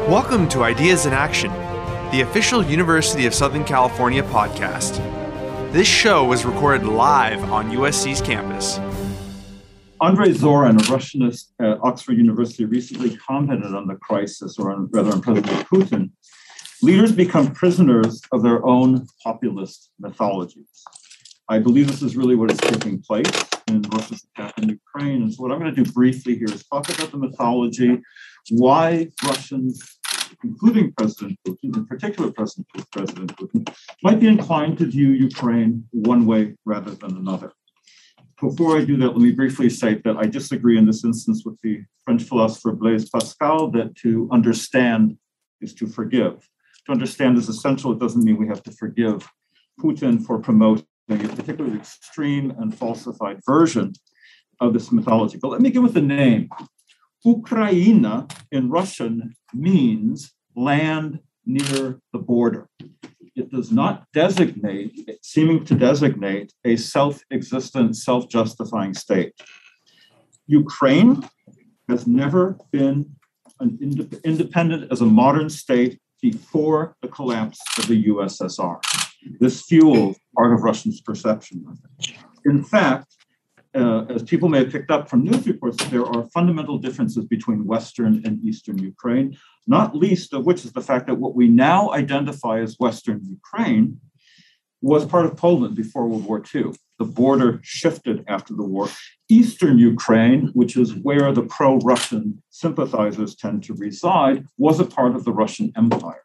Welcome to Ideas in Action, the official University of Southern California podcast. This show was recorded live on USC's campus. Andrzej Zoran, a Russianist at Oxford University, recently commented on the crisis, or rather on President Putin. Leaders become prisoners of their own populist mythologies. I believe this is really what is taking place in Russia's attack in Ukraine. And so what I'm going to do briefly here is talk about the mythology, why Russians, including President Putin, in particular President Putin, might be inclined to view Ukraine one way rather than another. Before I do that, let me briefly state that I disagree in this instance with the French philosopher Blaise Pascal that to understand is to forgive. To understand is essential. It doesn't mean we have to forgive Putin for promoting a particularly extreme and falsified version of this mythology. But let me begin with the name. Ukraina in Russian means land near the border. It does not designate, seeming to designate a self-existent, self-justifying state. Ukraine has never been independent as a modern state before the collapse of the USSR. This fueled part of Russians' perception of it. In fact, as people may have picked up from news reports, there are fundamental differences between Western and Eastern Ukraine, not least of which is the fact that what we now identify as Western Ukraine was part of Poland before World War II. The border shifted after the war. Eastern Ukraine, which is where the pro-Russian sympathizers tend to reside, was a part of the Russian Empire.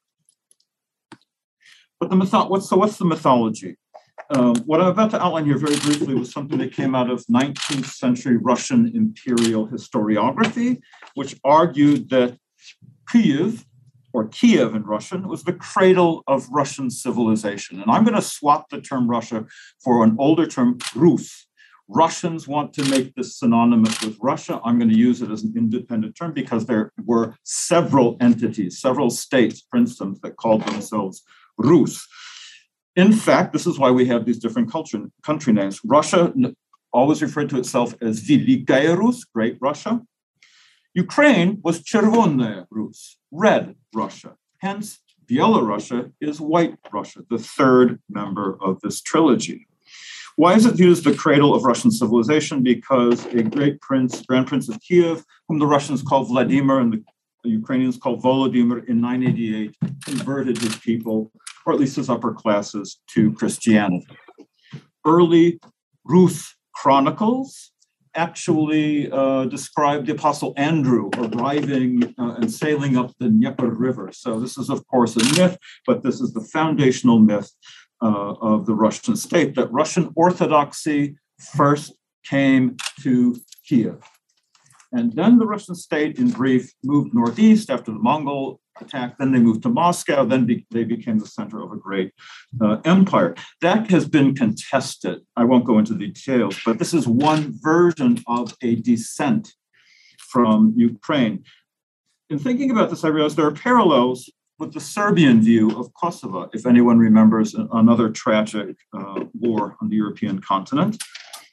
But what's the mythology? What I'm about to outline here very briefly was something that came out of 19th century Russian imperial historiography, which argued that Kyiv, or Kiev in Russian, was the cradle of Russian civilization. And I'm going to swap the term Russia for an older term, Rus. Russians want to make this synonymous with Russia. I'm going to use it as an independent term because there were several entities, several states, princedoms that called themselves Rus. In fact, this is why we have these different country names. Russia always referred to itself as Velikaya Rus, Great Russia. Ukraine was Chervonnaya Rus, Red Russia. Hence, Bielorussia is White Russia, the third member of this trilogy. Why is it viewed as the cradle of Russian civilization? Because a great prince, Grand Prince of Kiev, whom the Russians call Vladimir and the Ukrainians call Volodymyr, in 988 converted his people, or at least his upper classes, to Christianity. Early Rus chronicles actually describe the Apostle Andrew arriving and sailing up the Dnieper River. So this is, of course, a myth, but this is the foundational myth of the Russian state, that Russian Orthodoxy first came to Kiev. And then the Russian state, in brief, moved northeast after the Mongol attack. Then they moved to Moscow. Then they became the center of a great empire. That has been contested. I won't go into details, but this is one version of a descent from Ukraine. In thinking about this, I realized there are parallels with the Serbian view of Kosovo, if anyone remembers another tragic war on the European continent.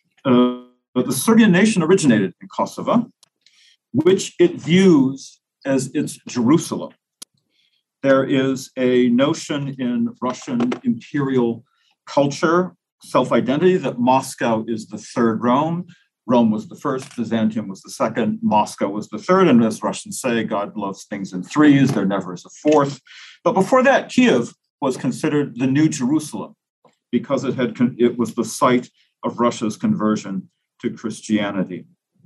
But the Serbian nation originated in Kosovo, which it views as its Jerusalem. There is a notion in Russian imperial culture, self-identity, that Moscow is the third Rome. Rome was the first, Byzantium was the second, Moscow was the third. And as Russians say, God loves things in threes, there never is a fourth. But before that, Kiev was considered the new Jerusalem because it was the site of Russia's conversion to Christianity.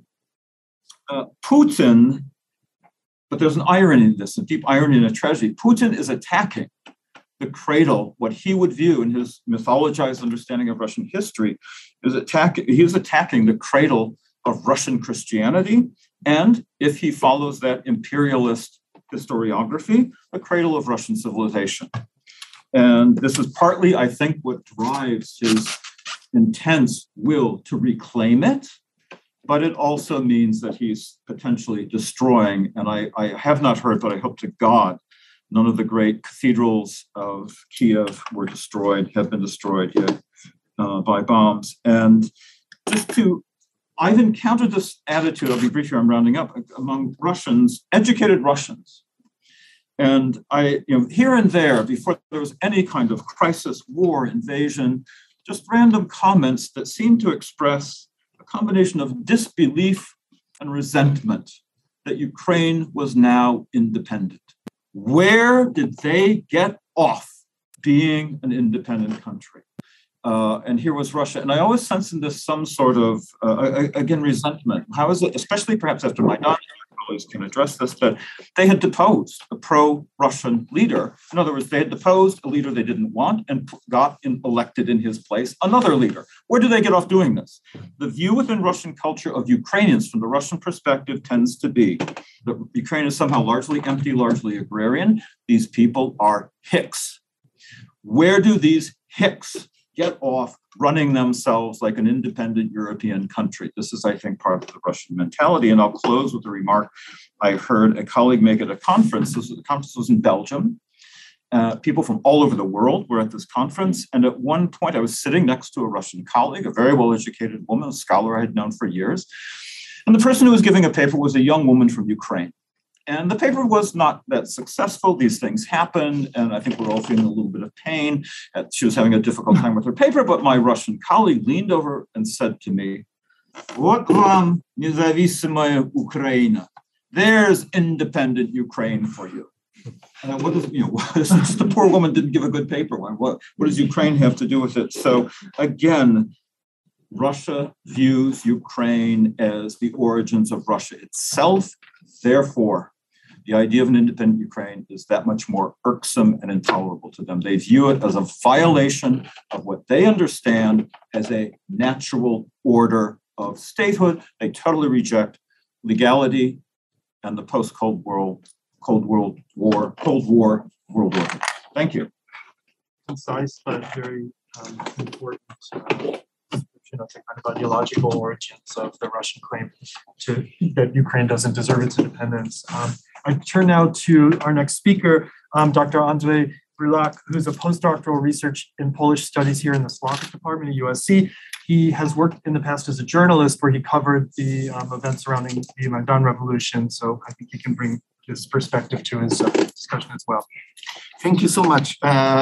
Putin, but there's an irony in this, a deep irony and a tragedy. Putin is attacking the cradle, what he would view in his mythologized understanding of Russian history, he is attacking the cradle of Russian Christianity, and if he follows that imperialist historiography, the cradle of Russian civilization. And this is partly, I think, what drives his intense will to reclaim it, but it also means that he's potentially destroying, and I have not heard, but I hope to God, none of the great cathedrals of Kiev have been destroyed yet by bombs. And I've encountered this attitude, I'll be brief here, I'm rounding up, among Russians, educated Russians, And here and there, before there was any kind of crisis, war, invasion, just random comments that seemed to express a combination of disbelief and resentment that Ukraine was now independent. Where did they get off being an independent country? And here was Russia. And I always sense in this some sort of, again, resentment. How is it, especially perhaps after Maidan, colleagues can address this, that they had deposed a pro-Russian leader. In other words, they had deposed a leader they didn't want and elected in his place another leader. Where do they get off doing this? The view within Russian culture of Ukrainians from the Russian perspective tends to be that Ukraine is somehow largely empty, largely agrarian. These people are hicks. Where do these hicks get off running themselves like an independent European country? This is, I think, part of the Russian mentality. And I'll close with a remark I heard a colleague make at a conference. The conference was in Belgium. People from all over the world were at this conference. And at one point, I was sitting next to a Russian colleague, a very well-educated woman, a scholar I had known for years. And the person who was giving a paper was a young woman from Ukraine. And the paper was not that successful. These things happened, and I think we're all feeling a little bit of pain. She was having a difficult time with her paper, but my Russian colleague leaned over and said to me, "Вот вам независимая Украина. There's independent Ukraine for you." And just the poor woman didn't give a good paper. What does Ukraine have to do with it? So again, Russia views Ukraine as the origins of Russia itself. Therefore, the idea of an independent Ukraine is that much more irksome and intolerable to them. They view it as a violation of what they understand as a natural order of statehood. They totally reject legality and the post-Cold War world order. Thank you. Concise but very important description of the kind of ideological origins of the Russian claim that Ukraine doesn't deserve its independence. I turn now to our next speaker, Dr. Andrzej Brylak, who's a postdoctoral research in Polish studies here in the Slavic department at USC. He has worked in the past as a journalist where he covered the events surrounding the Maidan Revolution. So I think he can bring his perspective to his discussion as well. Thank you so much.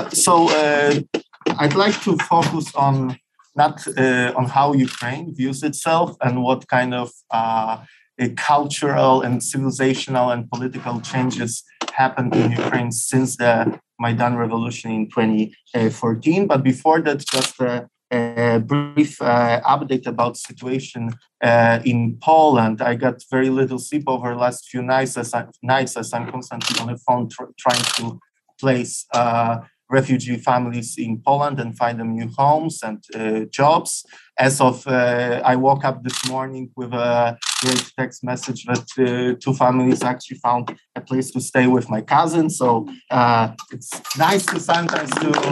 I'd like to focus on on how Ukraine views itself and what kind of cultural and civilizational and political changes happened in Ukraine since the Maidan Revolution in 2014. But before that, just a brief update about situation in Poland. I got very little sleep over the last few nights as I'm constantly on the phone trying to place refugee families in Poland and find them new homes and jobs. As of, I woke up this morning with a great text message that two families actually found a place to stay with my cousin. So it's nice to sometimes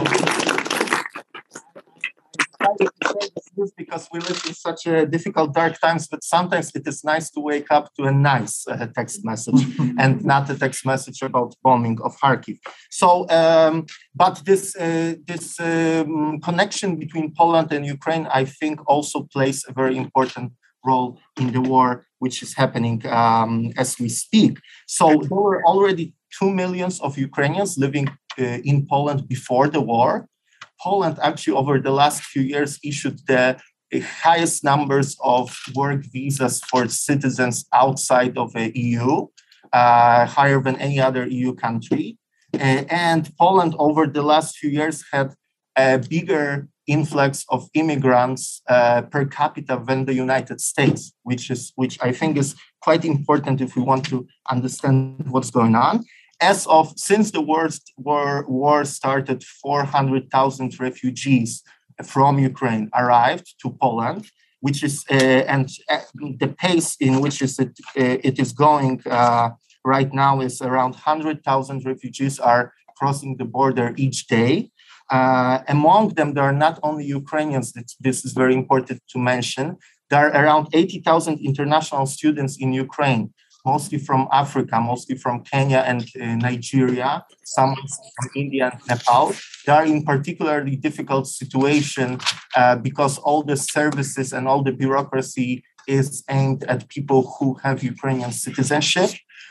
because we live in such difficult, dark times, but sometimes it is nice to wake up to a nice text message and not a text message about bombing of Kharkiv. So, but this connection between Poland and Ukraine, I think, also plays a very important role in the war, which is happening as we speak. So there were already 2 million of Ukrainians living in Poland before the war. Poland actually over the last few years issued the highest numbers of work visas for citizens outside of the EU, higher than any other EU country. And Poland over the last few years had a bigger influx of immigrants per capita than the United States, which I think is quite important if we want to understand what's going on. Since the war started, 400,000 refugees from Ukraine arrived to Poland, which is and the pace in which it is going right now is around 100,000 refugees are crossing the border each day. Among them, there are not only Ukrainians. This is very important to mention. There are around 80,000 international students in Ukraine, mostly from Africa, mostly from Kenya and Nigeria, some from India and Nepal. They are in particularly difficult situation because all the services and all the bureaucracy is aimed at people who have Ukrainian citizenship.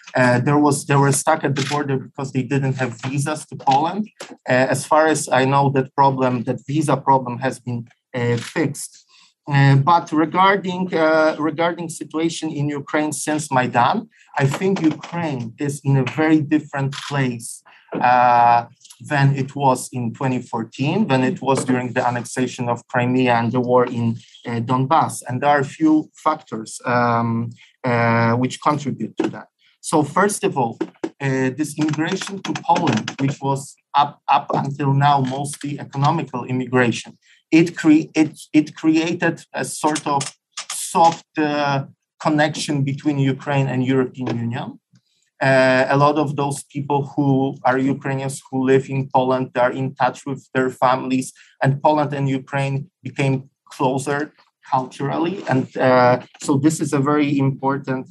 They were stuck at the border because they didn't have visas to Poland. As far as I know, that visa problem has been fixed. But regarding situation in Ukraine since Maidan, I think Ukraine is in a very different place than it was in 2014, when it was during the annexation of Crimea and the war in Donbass. And there are a few factors which contribute to that. So first of all, this immigration to Poland, which was up until now mostly economical immigration, it created a sort of soft connection between Ukraine and European Union. A lot of those people who are Ukrainians who live in Poland, they are in touch with their families, and Poland and Ukraine became closer culturally, and so this is a very important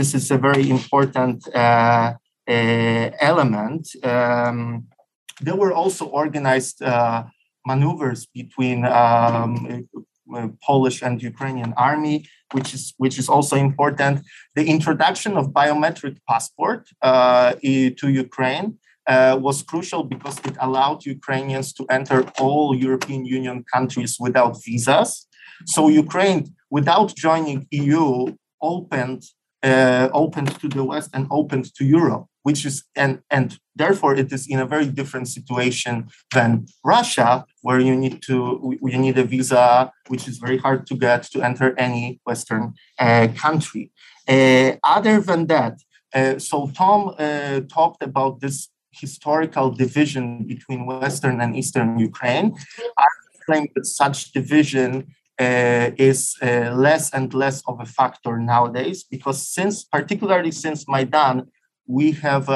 element. There were also organized maneuvers between Polish and Ukrainian army, which is also important. The introduction of biometric passport to Ukraine was crucial because it allowed Ukrainians to enter all European Union countries without visas. So Ukraine, without joining EU, opened to the West and opened to Europe, which is and therefore it is in a very different situation than Russia, where you need a visa, which is very hard to get to enter any Western country. Other than that, so Tom talked about this historical division between Western and Eastern Ukraine. I claim that such division is less and less of a factor nowadays, because particularly since Maidan, we have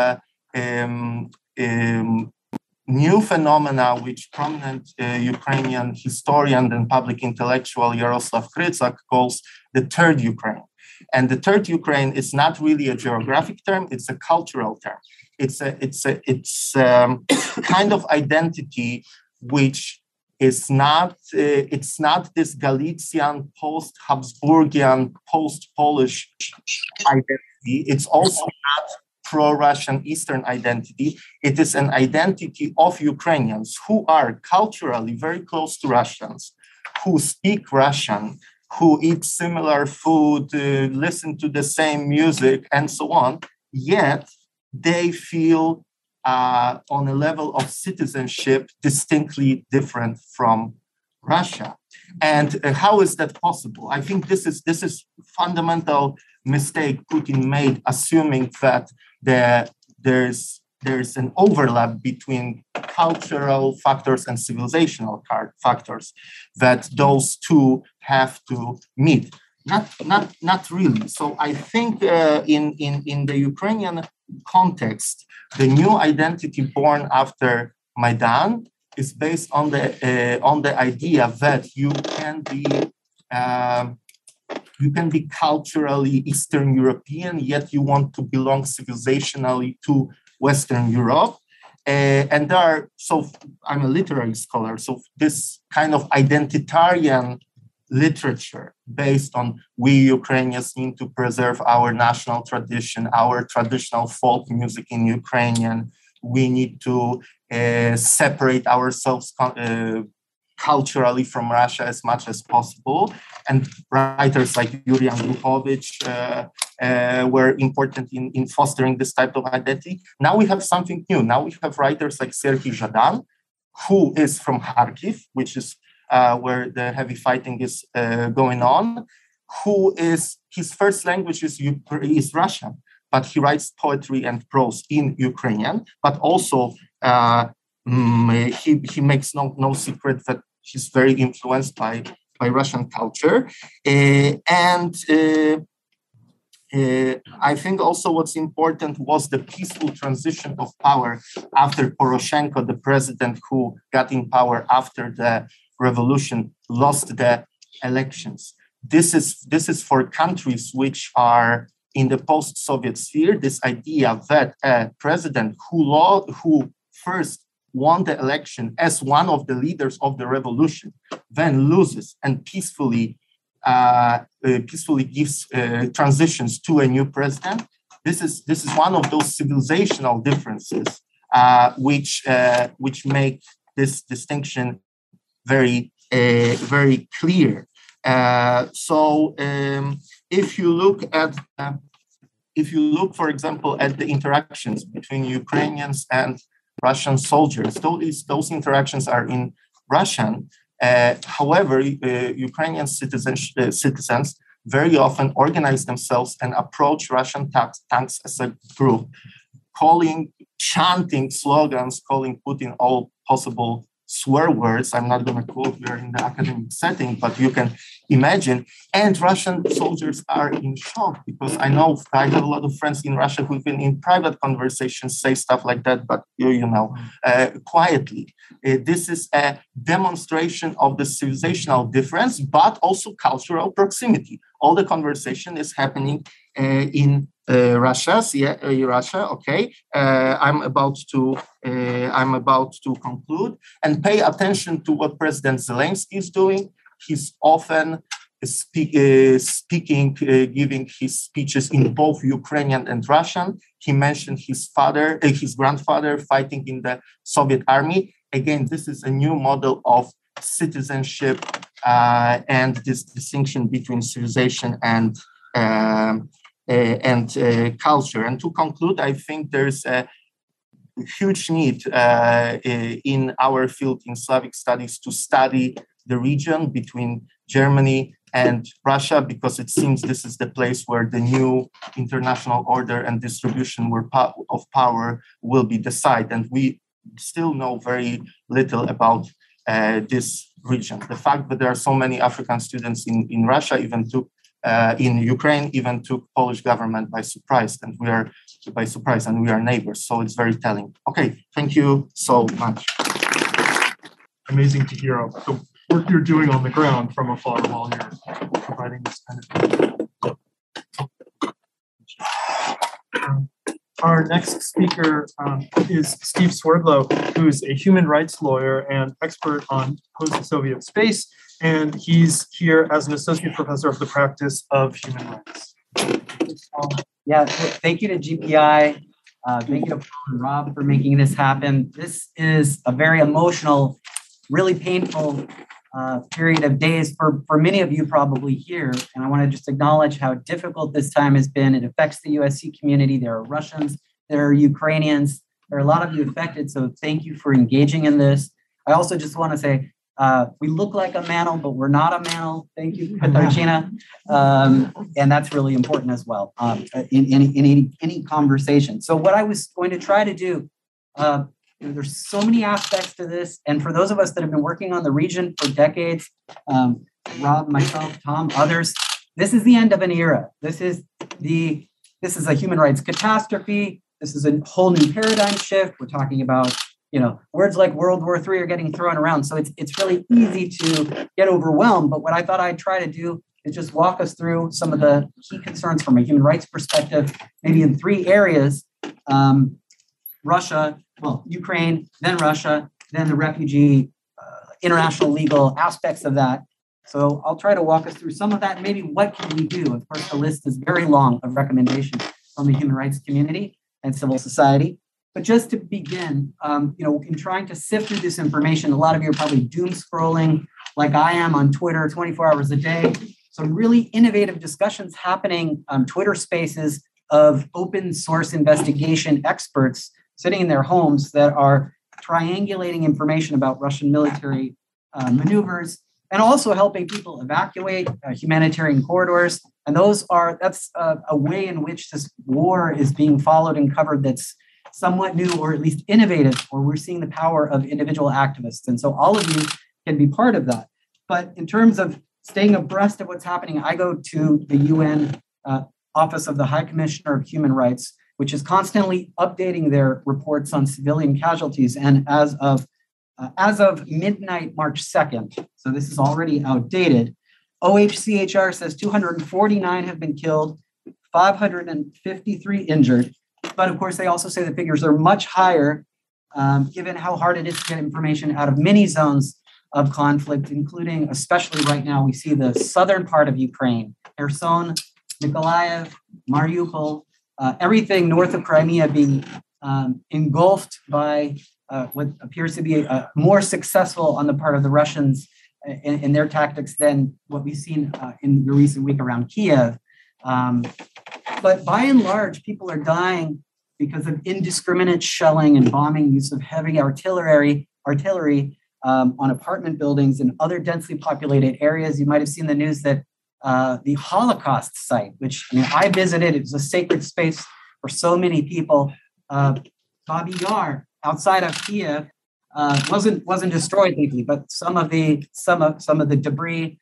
new phenomena which prominent Ukrainian historian and public intellectual Yaroslav Krycak calls the Third Ukraine. And the Third Ukraine is not really a geographic term; it's a cultural term. It's kind of identity which is not. It's not this Galician, post-Habsburgian, post-Polish identity. It's also not pro-Russian Eastern identity. It is an identity of Ukrainians who are culturally very close to Russians, who speak Russian, who eat similar food, listen to the same music, and so on. Yet they feel on a level of citizenship distinctly different from Russia. And how is that possible? I think this is fundamental mistake Putin made, assuming that there's an overlap between cultural factors and civilizational factors, that those two have to meet. Not really. So I think in the Ukrainian context, the new identity born after Maidan is based on the idea that you can be culturally Eastern European, yet you want to belong civilizationally to Western Europe. And I'm a literary scholar, so this kind of identitarian literature based on we Ukrainians need to preserve our national tradition, our traditional folk music in Ukrainian, we need to separate ourselves culturally from Russia as much as possible. And writers like Yuri Andruchovich were important in fostering this type of identity. Now we have something new. Now we have writers like Serhiy Zhadan, who is from Kharkiv, which is where the heavy fighting is going on, his first language is Russian, but he writes poetry and prose in Ukrainian, but also he makes no secret that he's very influenced by Russian culture. I think also what's important was the peaceful transition of power after Poroshenko, the president who got in power after the revolution, lost the elections. This is for countries which are in the post-Soviet sphere, this idea that a president who first won the election as one of the leaders of the revolution, then loses and peacefully gives transitions to a new president. this is one of those civilizational differences which make this distinction very clear. If you look, for example, at the interactions between Ukrainians and Russian soldiers, those interactions are in Russian. However, Ukrainian citizens very often organize themselves and approach Russian tanks as a group, chanting slogans, calling Putin all possible swear words. I'm not going to quote, we are in the academic setting, but you can imagine. And Russian soldiers are in shock, because I have a lot of friends in Russia who've been in private conversations, say stuff like that, but quietly. This is a demonstration of the civilizational difference, but also cultural proximity. All the conversation is happening in Russia. Okay. I'm about to conclude, and pay attention to what President Zelensky is doing. He's often speaking, giving his speeches in both Ukrainian and Russian. He mentioned his grandfather fighting in the Soviet army. Again, this is a new model of citizenship and this distinction between civilization and culture. And to conclude, I think there's a huge need in our field in Slavic studies to study the region between Germany and Russia, because it seems this is the place where the new international order and distribution of power will be decided. And we still know very little about this region. The fact that there are so many African students in Russia in Ukraine even took Polish government by surprise, and we are neighbors. So it's very telling. Okay, thank you so much. Amazing to hear the work you're doing on the ground from afar while you're providing this kind of. Our next speaker is Steve Swerdlow, who's a human rights lawyer and expert on post-Soviet space, and he's here as an associate professor of the practice of human rights. Thank you to GPI. Thank you to Paul and Rob for making this happen. This is a very emotional, really painful period of days for many of you probably here. And I want to just acknowledge how difficult this time has been. It affects the USC community. There are Russians, there are Ukrainians, there are a lot of you affected. So thank you for engaging in this. I also just want to say, we look like a mantle, but we're not a mantle. Thank you, Katarzyna. And that's really important as well in any conversation. So what I was going to try to do, there's so many aspects to this. And for those of us that have been working on the region for decades, Rob, myself, Tom, others, this is the end of an era. This is a human rights catastrophe. This is a whole new paradigm shift. We're talking about, words like World War III are getting thrown around. So it's really easy to get overwhelmed. But what I thought I'd try to do is just walk us through some of the key concerns from a human rights perspective, maybe in 3 areas. Ukraine, then Russia, then the refugee, international legal aspects of that. So I'll try to walk us through some of that. Maybe what can we do? Of course, the list is very long of recommendations from the human rights community and civil society. But just to begin, in trying to sift through this information, a lot of you are probably doom scrolling like I am on Twitter 24 hours a day. Some really innovative discussions happening on Twitter spaces of open source investigation experts sitting in their homes that are triangulating information about Russian military maneuvers and also helping people evacuate humanitarian corridors. And that's a way in which this war is being followed and covered that's somewhat new, or at least innovative, where we're seeing the power of individual activists. And so all of you can be part of that. But in terms of staying abreast of what's happening, I go to the UN Office of the High Commissioner of Human Rights, which is constantly updating their reports on civilian casualties. And as of midnight, March 2nd, so this is already outdated, OHCHR says 249 have been killed, 553 injured. But of course, they also say the figures are much higher, given how hard it is to get information out of many zones of conflict, including, especially right now, we see the southern part of Ukraine, Kherson, Mykolaiv, Mariupol, everything north of Crimea being engulfed by what appears to be more successful on the part of the Russians in their tactics than what we've seen in the recent week around Kiev. But by and large, people are dying because of indiscriminate shelling and bombing, use of heavy artillery on apartment buildings and other densely populated areas. You might have seen the news that the Holocaust site, which I visited, it was a sacred space for so many people. Babi Yar, outside of Kiev, wasn't destroyed, thankfully, but some of the debris,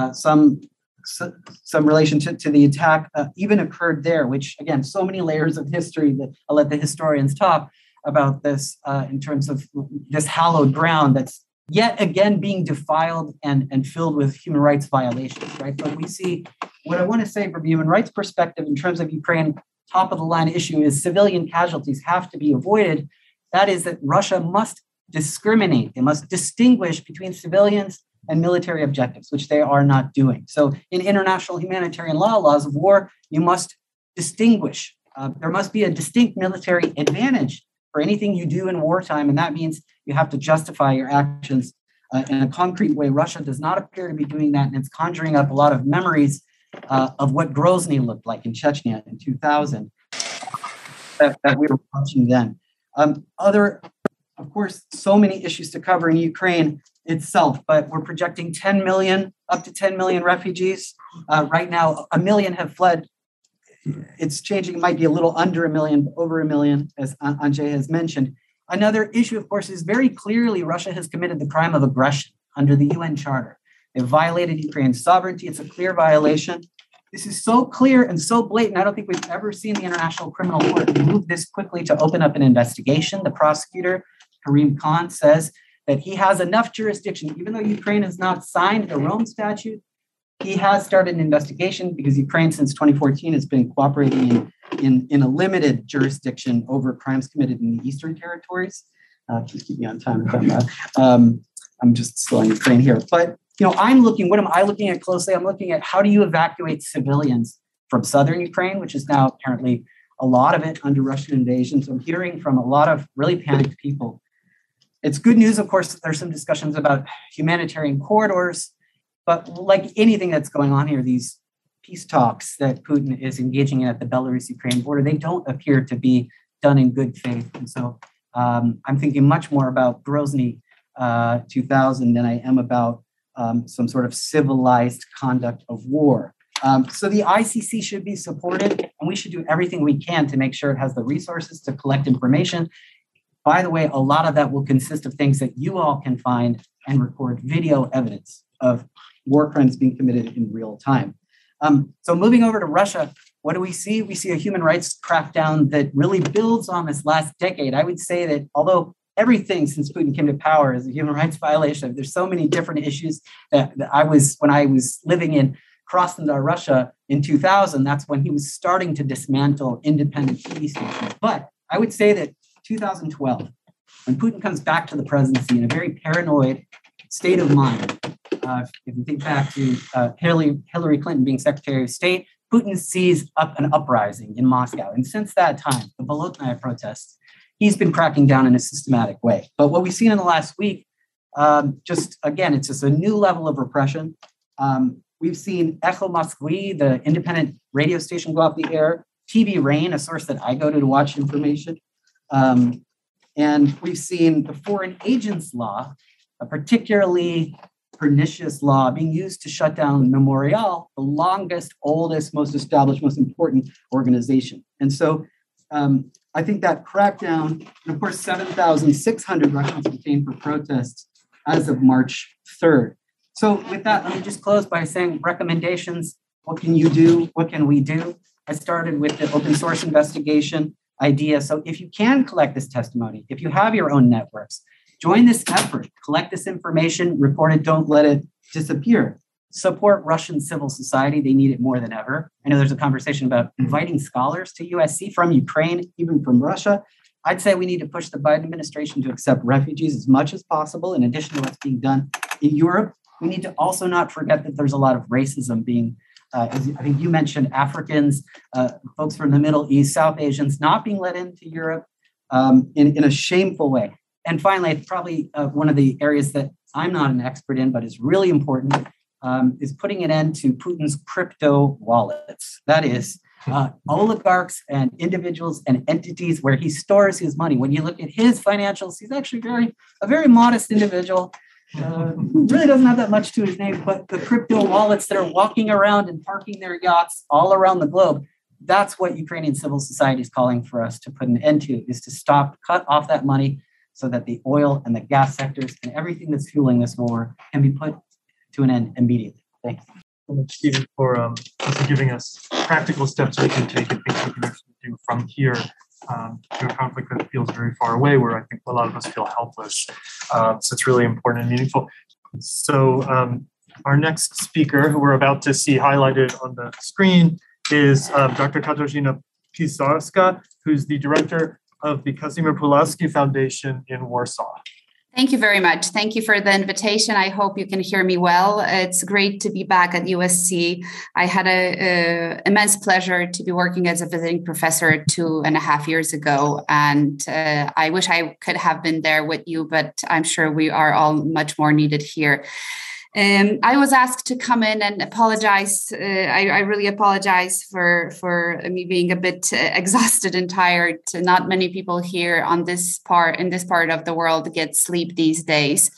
some relationship to the attack even occurred there, which again, so many layers of history that I'll let the historians talk about this in terms of this hallowed ground that's yet again being defiled and filled with human rights violations, right? But we see, what I want to say from a human rights perspective in terms of Ukraine, top of the line issue is civilian casualties have to be avoided. That is that Russia must discriminate. They must distinguish between civilians and military objectives, which they are not doing. So in international humanitarian laws of war, you must distinguish. There must be a distinct military advantage for anything you do in wartime, and that means you have to justify your actions in a concrete way. Russia does not appear to be doing that, and it's conjuring up a lot of memories of what Grozny looked like in Chechnya in 2000 that we were watching then. Of course, so many issues to cover in Ukraine itself, but we're projecting up to 10 million refugees. Right now, 1 million have fled. It's changing. It might be a little under 1 million, but over 1 million, as Andrzej has mentioned. Another issue, of course, is very clearly Russia has committed the crime of aggression under the UN Charter. They've violated Ukraine's sovereignty. It's a clear violation. This is so clear and so blatant. I don't think we've ever seen the International Criminal Court move this quickly to open up an investigation. The prosecutor, Karim Khan, says that he has enough jurisdiction, even though Ukraine has not signed the Rome Statute. He has started an investigation because Ukraine, since 2014, has been cooperating in a limited jurisdiction over crimes committed in the Eastern territories. Just keep me on time if I'm just still on Ukraine here. But what am I looking at closely? I'm looking at how do you evacuate civilians from southern Ukraine, which is now apparently a lot of it under Russian invasion. So I'm hearing from a lot of really panicked people. It's good news, of course, that there's some discussions about humanitarian corridors, but like anything that's going on here, these peace talks that Putin is engaging in at the Belarus-Ukraine border, they don't appear to be done in good faith. And so I'm thinking much more about Grozny 2000 than I am about some sort of civilized conduct of war. So the ICC should be supported, and we should do everything we can to make sure it has the resources to collect information. By the way, a lot of that will consist of things that you all can find and record video evidence of war crimes being committed in real time. So moving over to Russia, what do we see? We see a human rights crackdown that really builds on this last decade. I would say that although everything since Putin came to power is a human rights violation, there's so many different issues that when I was living in Krasnodar, Russia in 2000, that's when he was starting to dismantle independent TV stations. But I would say that 2012, when Putin comes back to the presidency in a very paranoid state of mind, if you think back to Hillary Clinton being Secretary of State, Putin sees an uprising in Moscow. And since that time, the Bolotnaya protests, he's been cracking down in a systematic way. But what we've seen in the last week, it's just a new level of repression. We've seen Echo Moskwy, the independent radio station, go off the air, TV Rain, a source that I go to watch information. And we've seen the foreign agents law, a particularly pernicious law being used to shut down Memorial, the longest, oldest, most established, most important organization. And so I think that crackdown, and of course, 7,600 Russians detained for protests as of March 3rd. So with that, let me just close by saying recommendations. What can you do? What can we do? I started with the open source investigation idea. So if you can collect this testimony, if you have your own networks, join this effort, collect this information, report it, don't let it disappear. Support Russian civil society. They need it more than ever. I know there's a conversation about inviting scholars to USC from Ukraine, even from Russia. I'd say we need to push the Biden administration to accept refugees as much as possible, in addition to what's being done in Europe. We need to also not forget that there's a lot of racism being As I think you mentioned, Africans, folks from the Middle East, South Asians not being let into Europe in a shameful way. And finally, probably one of the areas that I'm not an expert in, but is really important, is putting an end to Putin's crypto wallets. That is, oligarchs and individuals and entities where he stores his money. When you look at his financials, he's actually a very modest individual. Really doesn't have that much to his name, but the crypto wallets that are walking around and parking their yachts all around the globe, that's what Ukrainian civil society is calling for us to put an end to, is to cut off that money so that the oil and the gas sectors and everything that's fueling this war can be put to an end immediately. Thanks. So much, Stephen, for giving us practical steps we can take and things we can actually do from here to a conflict that feels very far away, where I think a lot of us feel helpless. So it's really important and meaningful. So our next speaker, who we're about to see highlighted on the screen, is Dr. Katarzyna Pisarska, who's the director of the Kazimierz Pulaski Foundation in Warsaw. Thank you very much. Thank you for the invitation. I hope you can hear me well. It's great to be back at USC. I had an immense pleasure to be working as a visiting professor 2.5 years ago. And I wish I could have been there with you, but I'm sure we are all much more needed here. I was asked to come in and apologize. I really apologize for me being a bit exhausted and tired. Not many people here in this part of the world get sleep these days.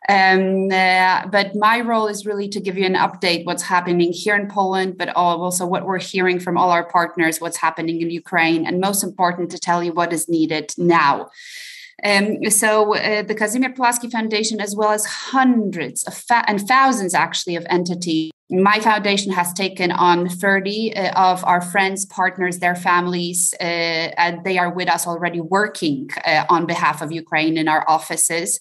But my role is really to give you an update what's happening here in Poland, but also what we're hearing from all our partners, what's happening in Ukraine, and most important, to tell you what is needed now. So the Kazimierz Pulaski Foundation, as well as hundreds and thousands actually of entities, my foundation has taken on 30 of our friends, partners, their families, and they are with us already working on behalf of Ukraine in our offices.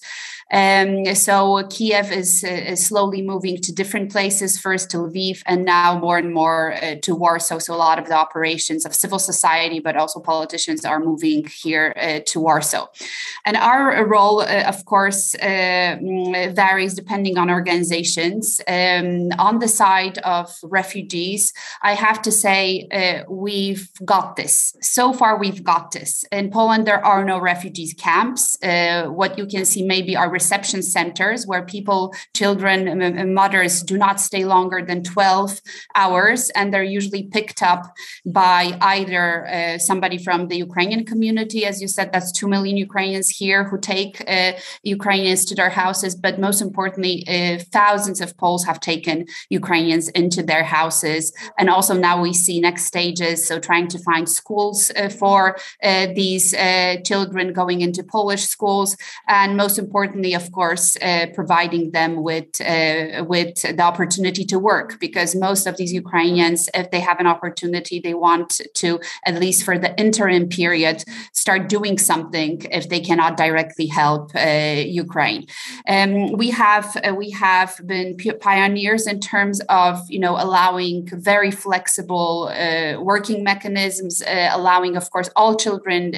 So Kiev is slowly moving to different places, first to Lviv, and now more and more to Warsaw. So a lot of the operations of civil society, but also politicians, are moving here to Warsaw. And our role, of course, varies depending on organizations. On the side of refugees, I have to say we've got this. So far, we've got this. In Poland, there are no refugees camps. What you can see maybe are reception centers where people, children, and mothers do not stay longer than 12 hours. And they're usually picked up by either somebody from the Ukrainian community. As you said, that's 2 million Ukrainians here who take Ukrainians to their houses. But most importantly, thousands of Poles have taken Ukrainians into their houses. And also now we see next stages. So trying to find schools for these children going into Polish schools. And most importantly, of course, providing them with the opportunity to work, because most of these Ukrainians, if they have an opportunity, they want to, at least for the interim period, start doing something if they cannot directly help Ukraine. We have been pioneers in terms of allowing very flexible working mechanisms, allowing, of course, all children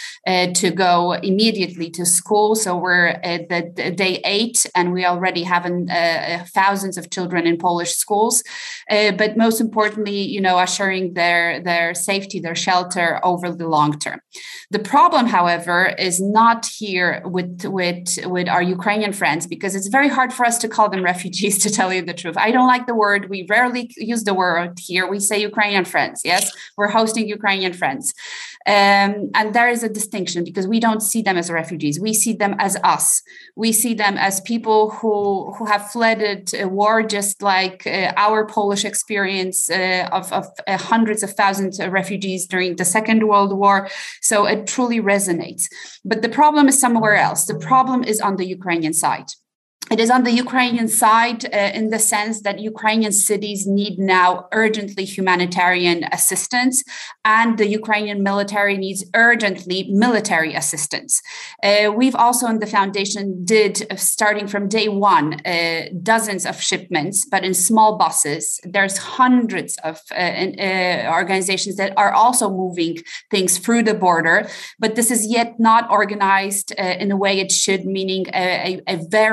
to go immediately to school. So we're at the day 8, and we already have thousands of children in Polish schools. But most importantly, assuring their safety, their shelter over the long term. The problem, however, is not here with our Ukrainian friends, because it's very hard for us to call them refugees, to tell you the truth. I don't like the word. We rarely use the word here. We say Ukrainian friends. Yes, we're hosting Ukrainian friends. And there is a distinction, because we don't see them as refugees. We see them as us. We see them as people who have fled war, just like our Polish experience of hundreds of thousands of refugees during the Second World War. So it truly resonates. But the problem is somewhere else. The problem is on the Ukrainian side. It is on the Ukrainian side in the sense that Ukrainian cities need now urgently humanitarian assistance, and the Ukrainian military needs urgently military assistance. We've also in the foundation starting from day one, dozens of shipments, but in small buses. There's hundreds of organizations that are also moving things through the border, but this is yet not organized in the way it should, meaning a very big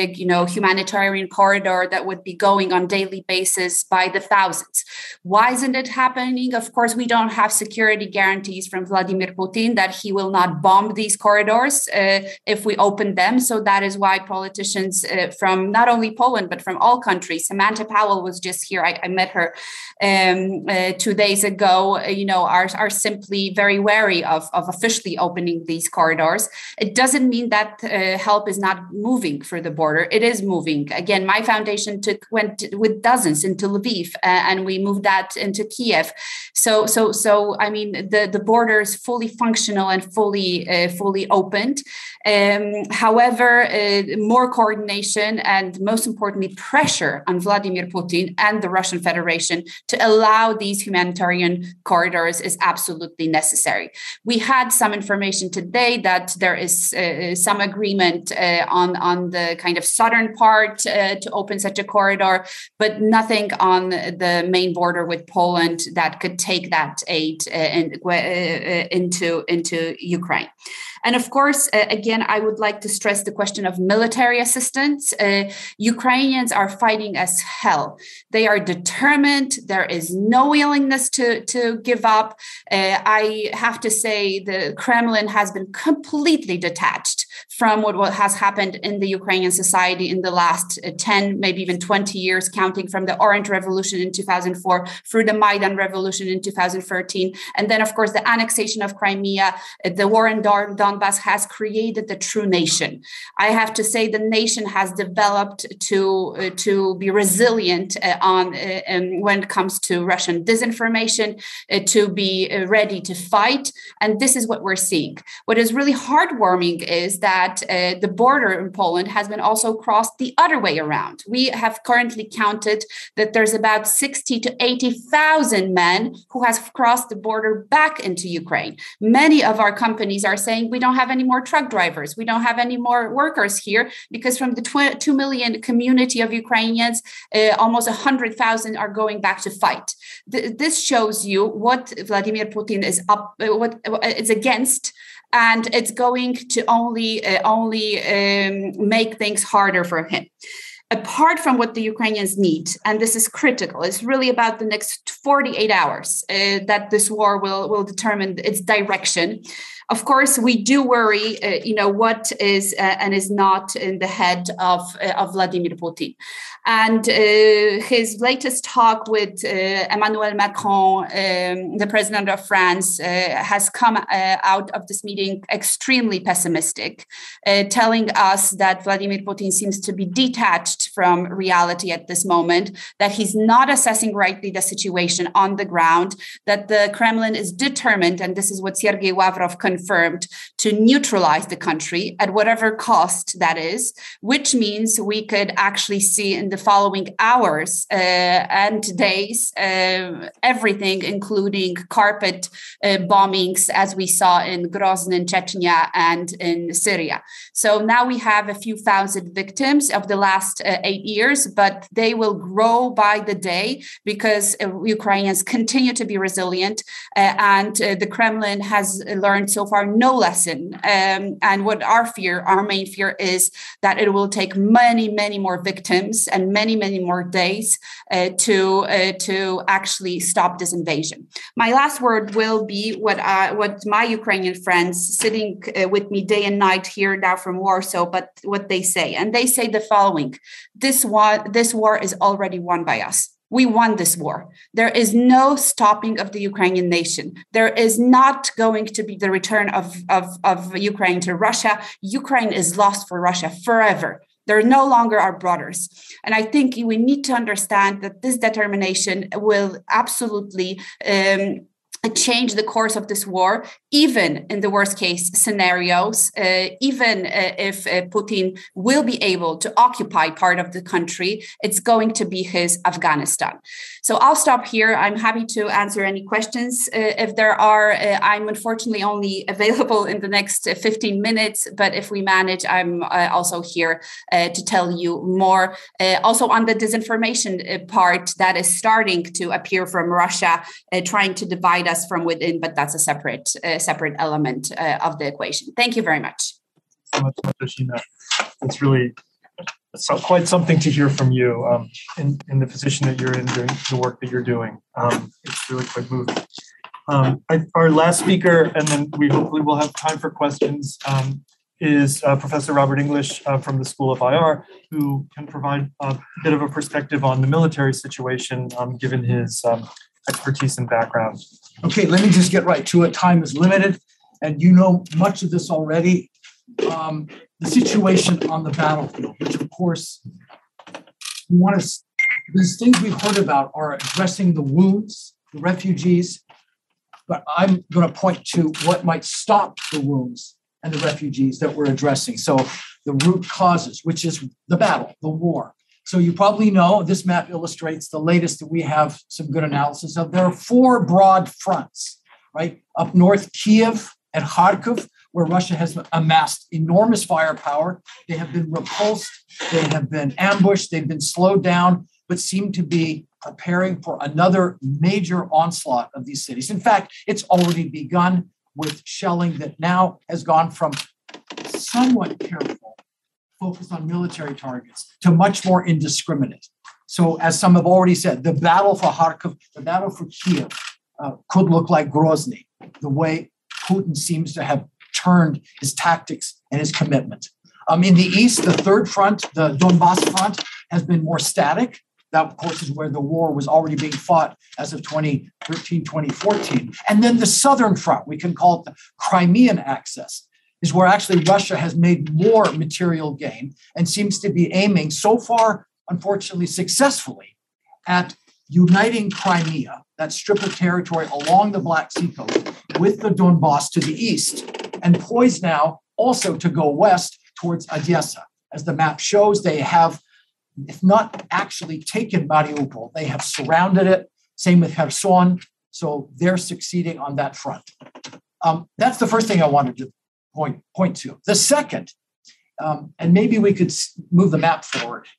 big, humanitarian corridor that would be going on daily basis by the thousands. Why isn't it happening? Of course, we don't have security guarantees from Vladimir Putin that he will not bomb these corridors if we open them. So that is why politicians from not only Poland, but from all countries, Samantha Powell was just here. I met her 2 days ago, are simply very wary of officially opening these corridors. It doesn't mean that help is not moving through the border. It is moving. Again, my foundation went with dozens into Lviv, and we moved that into Kiev. So I mean, the border is fully functional and fully opened. However, more coordination and, most importantly, pressure on Vladimir Putin and the Russian Federation to allow these humanitarian corridors is absolutely necessary. We had some information today that there is some agreement on the kind of southern part to open such a corridor, but nothing on the main border with Poland that could take that aid into Ukraine. And of course, again, I would like to stress the question of military assistance. Ukrainians are fighting as hell. They are determined. There is no willingness to give up. I have to say the Kremlin has been completely detached from what has happened in the Ukrainian society in the last 10, maybe even 20 years, counting from the Orange Revolution in 2004 through the Maidan Revolution in 2013. And then, of course, the annexation of Crimea, the war in Donbass has created the true nation. I have to say the nation has developed to be resilient when it comes to Russian disinformation, to be ready to fight. And this is what we're seeing. What is really heartwarming is that the border in Poland has been also crossed the other way around. We have currently counted that there's about 60 to 80,000 men who have crossed the border back into Ukraine. Many of our companies are saying we don't have any more truck drivers. We don't have any more workers here because from the 2 million community of Ukrainians, almost 100,000 are going back to fight. This shows you what Vladimir Putin is what is against. And it's going to only make things harder for him. Apart from what the Ukrainians need, and this is critical, it's really about the next 48 hours that this war will determine its direction. Of course, we do worry, what is and is not in the head of Vladimir Putin. And his latest talk with Emmanuel Macron, the president of France, has come out of this meeting extremely pessimistic, telling us that Vladimir Putin seems to be detached from reality at this moment, that he's not assessing rightly the situation on the ground, that the Kremlin is determined, and this is what Sergei Lavrov confirmed, to neutralize the country at whatever cost that is, which means we could actually see in the following hours and days everything, including carpet bombings, as we saw in Grozny, in Chechnya, and in Syria. So now we have a few thousand victims of the last 8 years, but they will grow by the day because Ukrainians continue to be resilient, and the Kremlin has learned so far no lesson. And what our main fear is that it will take many, many more victims and many, many more days to actually stop this invasion. My last word will be what my Ukrainian friends sitting with me day and night here now from Warsaw, but what they say. And they say the following: this war is already won by us. We won this war. There is no stopping of the Ukrainian nation. There is not going to be the return of Ukraine to Russia. Ukraine is lost for Russia forever. They're no longer our brothers. And I think we need to understand that this determination will absolutely change the course of this war, even in the worst case scenarios, even if Putin will be able to occupy part of the country, it's going to be his Afghanistan. So I'll stop here. I'm happy to answer any questions if there are. I'm unfortunately only available in the next 15 minutes, but if we manage, I'm also here to tell you more. Also on the disinformation part that is starting to appear from Russia, trying to divide us from within, but that's a separate element of the equation. Thank you very much. So much, Katarzyna. It's really quite something to hear from you in the position that you're in, doing the work that you're doing. It's really quite moving. Our last speaker, and then we hopefully will have time for questions, is Professor Robert English from the School of IR, who can provide a bit of a perspective on the military situation, given his expertise and background. Okay, let me just get right to it. Time is limited, and you know much of this already. The situation on the battlefield, which of course, these things we've heard about are addressing the wounds, the refugees, but I'm going to point to what might stop the wounds and the refugees that we're addressing. So the root causes, which is the battle, the war. So you probably know this map illustrates the latest that we have some good analysis of. There are 4 broad fronts, right? Up north, Kiev and Kharkiv, where Russia has amassed enormous firepower. They have been repulsed, they have been ambushed, they've been slowed down, but seem to be preparing for another major onslaught of these cities. In fact, it's already begun with shelling that now has gone from somewhat careful, focused on military targets, to much more indiscriminate. So as some have already said, the battle for Kharkiv, the battle for Kiev could look like Grozny, the way Putin seems to have turned his tactics and his commitment. In the east, the third front, the Donbass front, has been more static. That, of course, is where the war was already being fought as of 2013, 2014. And then the southern front, we can call it the Crimean axis, is where actually Russia has made more material gain and seems to be aiming so far, unfortunately, successfully at uniting Crimea, that strip of territory along the Black Sea coast, with the Donbass to the east, and poised now also to go west towards Odessa. As the map shows, they have, if not actually taken Mariupol, they have surrounded it. Same with Kherson. So they're succeeding on that front. That's the first thing I wanted to point to. The second, and maybe we could move the map forward.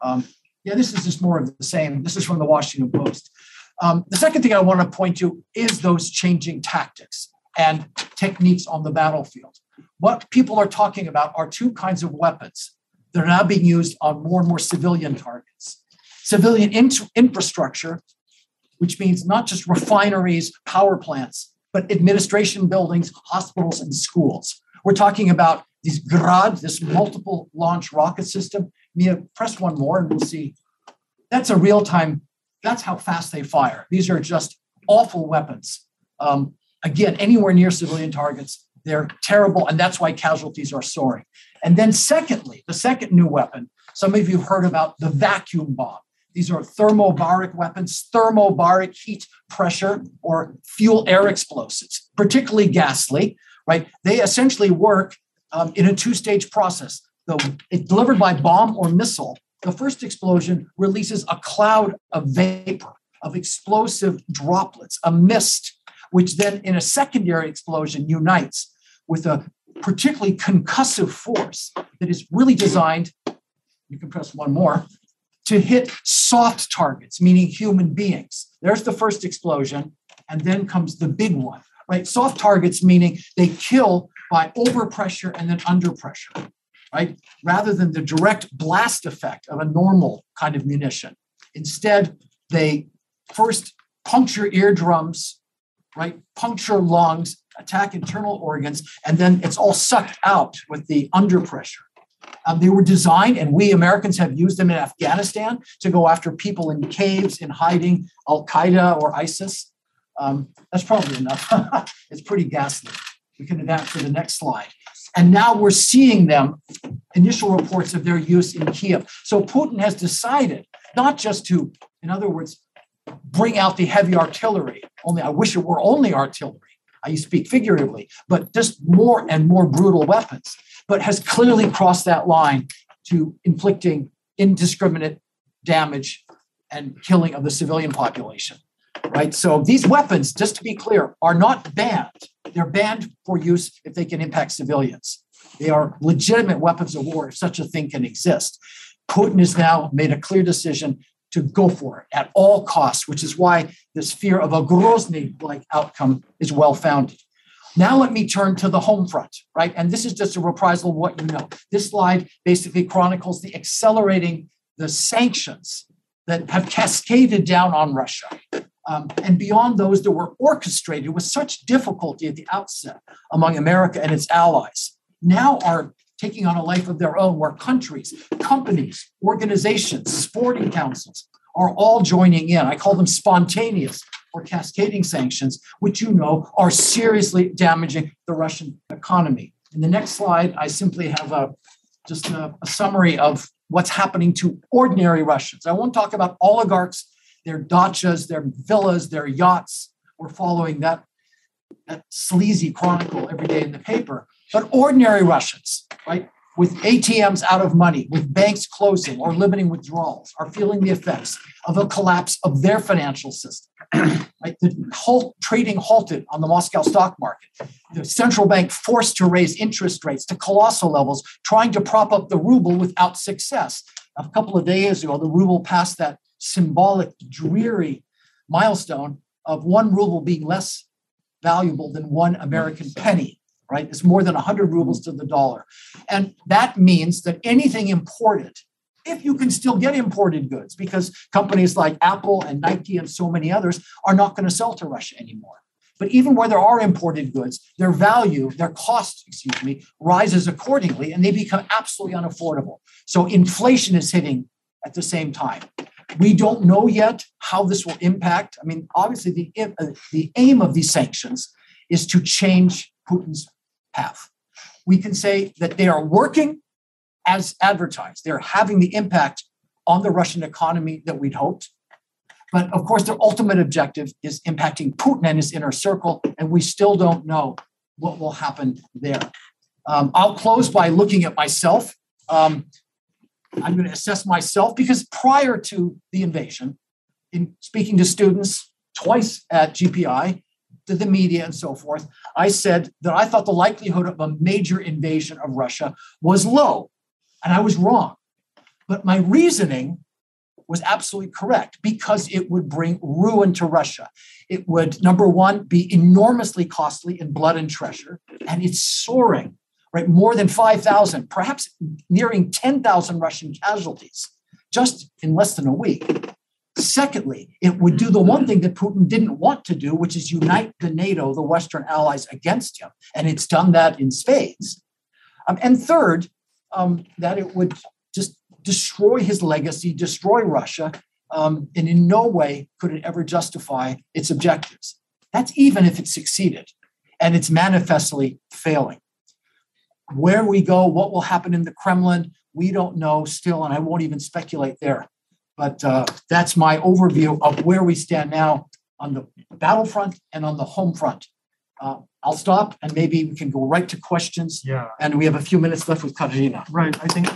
This is just more of the same. This is from the Washington Post. The second thing I want to point to is those changing tactics and techniques on the battlefield. What people are talking about are 2 kinds of weapons that are now being used on more and more civilian targets. Civilian infrastructure, which means not just refineries, power plants, but administration buildings, hospitals, and schools. We're talking about these Grad, this multiple launch rocket system. Mia, press one more and we'll see. That's a real-time, that's how fast they fire. These are just awful weapons. Again, anywhere near civilian targets, they're terrible, and that's why casualties are soaring. And then secondly, the second new weapon, some of you have heard about the vacuum bomb. These are thermobaric weapons, thermobaric heat pressure or fuel air explosives, particularly ghastly, right? They essentially work in a 2-stage process. It's delivered by bomb or missile. The first explosion releases a cloud of vapor, of explosive droplets, a mist, which then in a secondary explosion unites with a particularly concussive force that is really designed, you can press one more, to hit soft targets, meaning human beings. There's the first explosion, and then comes the big one, right? Soft targets meaning they kill by overpressure and then under pressure, right? Rather than the direct blast effect of a normal kind of munition. Instead, they first puncture eardrums, right? Puncture lungs, attack internal organs, and then it's all sucked out with the under pressure. They were designed, and we Americans have used them in Afghanistan to go after people in caves, in hiding, Al-Qaeda or ISIS. That's probably enough. It's pretty ghastly. We can adapt to the next slide. And now we're seeing them, initial reports of their use in Kiev. So Putin has decided not just to, in other words, bring out the heavy artillery. Only I wish it were only artillery. I speak figuratively, but just more and more brutal weapons, but has clearly crossed that line to inflicting indiscriminate damage and killing of the civilian population, right? So these weapons, just to be clear, are not banned. They're banned for use if they can impact civilians. They are legitimate weapons of war if such a thing can exist. Putin has now made a clear decision to go for it at all costs, which is why this fear of a Grozny-like outcome is well-founded. Now let me turn to the home front, right? And this is just a reprisal of what you know. This slide basically chronicles the accelerating the sanctions that have cascaded down on Russia. And beyond those that were orchestrated with such difficulty at the outset among America and its allies, now are taking on a life of their own, where countries, companies, organizations, sporting councils are all joining in. I call them spontaneous or cascading sanctions, which you know are seriously damaging the Russian economy. In the next slide, I simply have a summary of what's happening to ordinary Russians. I won't talk about oligarchs, their dachas, their villas, their yachts. We're following that sleazy chronicle every day in the paper. But ordinary Russians, right, with ATMs out of money, with banks closing or limiting withdrawals, are feeling the effects of a collapse of their financial system. Right? The trading halted on the Moscow stock market. The central bank forced to raise interest rates to colossal levels, trying to prop up the ruble without success. A couple of days ago, the ruble passed that symbolic, dreary milestone of 1 ruble being less valuable than 1 American penny. Right? It's more than 100 rubles to the dollar. And that means that anything imported, if you can still get imported goods, because companies like Apple and Nike and so many others are not going to sell to Russia anymore. But even where there are imported goods, their value, their cost, rises accordingly, and they become absolutely unaffordable. So inflation is hitting at the same time. We don't know yet how this will impact. I mean, obviously, the aim of these sanctions is to change Putin's path. We can say that they are working as advertised. They're having the impact on the Russian economy that we'd hoped. But of course, their ultimate objective is impacting Putin and his inner circle, and we still don't know what will happen there. I'll close by looking at myself. I'm going to assess myself because prior to the invasion, in speaking to students twice at GPI, to the media and so forth, I said that I thought the likelihood of a major invasion of Russia was low, and I was wrong. But my reasoning was absolutely correct because it would bring ruin to Russia. It would, number one, be enormously costly in blood and treasure, and it's soaring, right? More than 5,000, perhaps nearing 10,000 Russian casualties just in less than a week. Secondly, it would do the one thing that Putin didn't want to do, which is unite the NATO, the Western allies, against him. And it's done that in spades. And third, that it would just destroy his legacy, destroy Russia, and in no way could it ever justify its objectives. That's even if it succeeded. And it's manifestly failing. Where we go, what will happen in the Kremlin, we don't know still, and I won't even speculate there. But that's my overview of where we stand now on the battlefront and on the home front. I'll stop and maybe we can go right to questions. Yeah. And we have a few minutes left with Katarzyna. Right. I think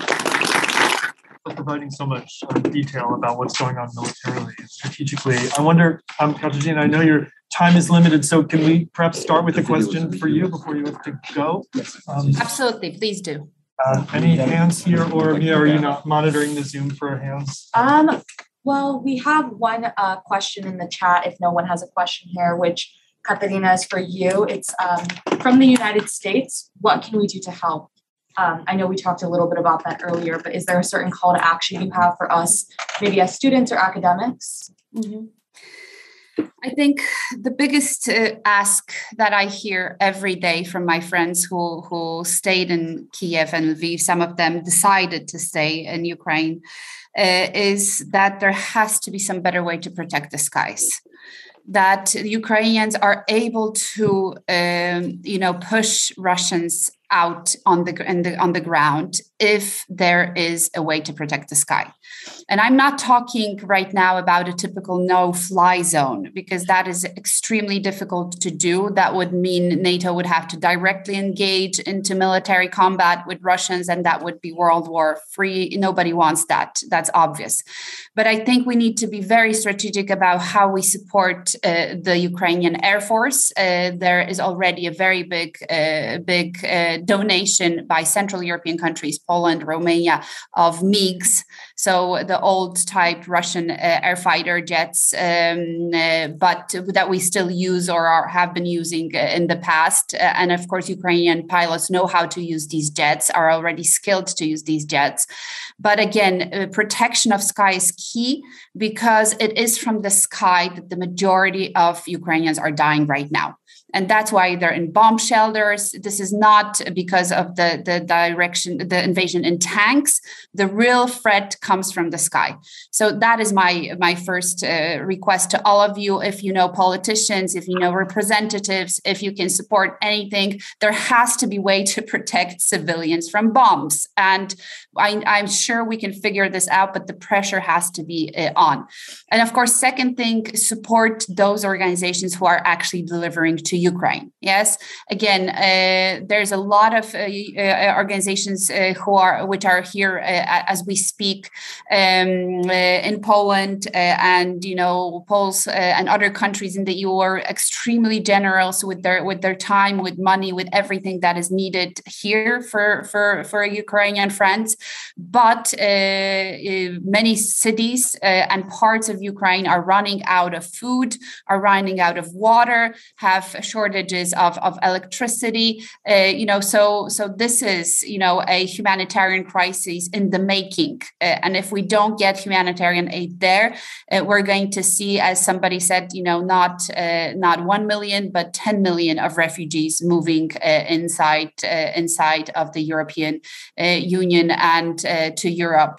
providing so much detail about what's going on militarily and strategically. I wonder, Katarzyna, I know your time is limited, so can we perhaps start with a question for you before you have to go? Yes. Absolutely, please do. Any hands here, or Mia, are you not monitoring the Zoom for hands? Well, we have one question in the chat if no one has a question here, which Katarzyna is for you. It's from the United States. What can we do to help? I know we talked a little bit about that earlier, but is there a certain call to action you have for us, maybe as students or academics? Mm-hmm. I think the biggest ask that I hear every day from my friends who stayed in Kiev and Lviv, some of them decided to stay in Ukraine, is that there has to be some better way to protect the skies. That Ukrainians are able to, push Russians out on the ground if there is a way to protect the sky. And I'm not talking right now about a typical no-fly zone, because that is extremely difficult to do. That would mean NATO would have to directly engage into military combat with Russians, and that would be World War III. Nobody wants that. That's obvious. But I think we need to be very strategic about how we support the Ukrainian Air Force. There is already a very big donation by Central European countries, Poland, Romania, of MiGs, so the old type Russian air fighter jets, but that we still use or have been using in the past. And of course, Ukrainian pilots know how to use these jets, are already skilled to use these jets. But again, protection of sky is key, because it is from the sky that the majority of Ukrainians are dying right now. And that's why they're in bomb shelters. This is not because of the invasion in tanks. The real threat comes from the sky. So that is my first request to all of you. If you know politicians, if you know representatives, if you can support anything, there has to be a way to protect civilians from bombs. And I'm sure we can figure this out, but the pressure has to be on. And of course, second thing, support those organizations who are actually delivering to Ukraine. Yes, again, there's a lot of organizations which are here as we speak in Poland, and Poles and other countries in the EU are extremely generous with their time, with money, with everything that is needed here for Ukrainian friends. But many cities and parts of Ukraine are running out of food, are running out of water, have shortages of electricity. So this is a humanitarian crisis in the making. And if we don't get humanitarian aid there, we're going to see, as somebody said, not 1 million, but 10 million of refugees moving inside of the European Union and to Europe.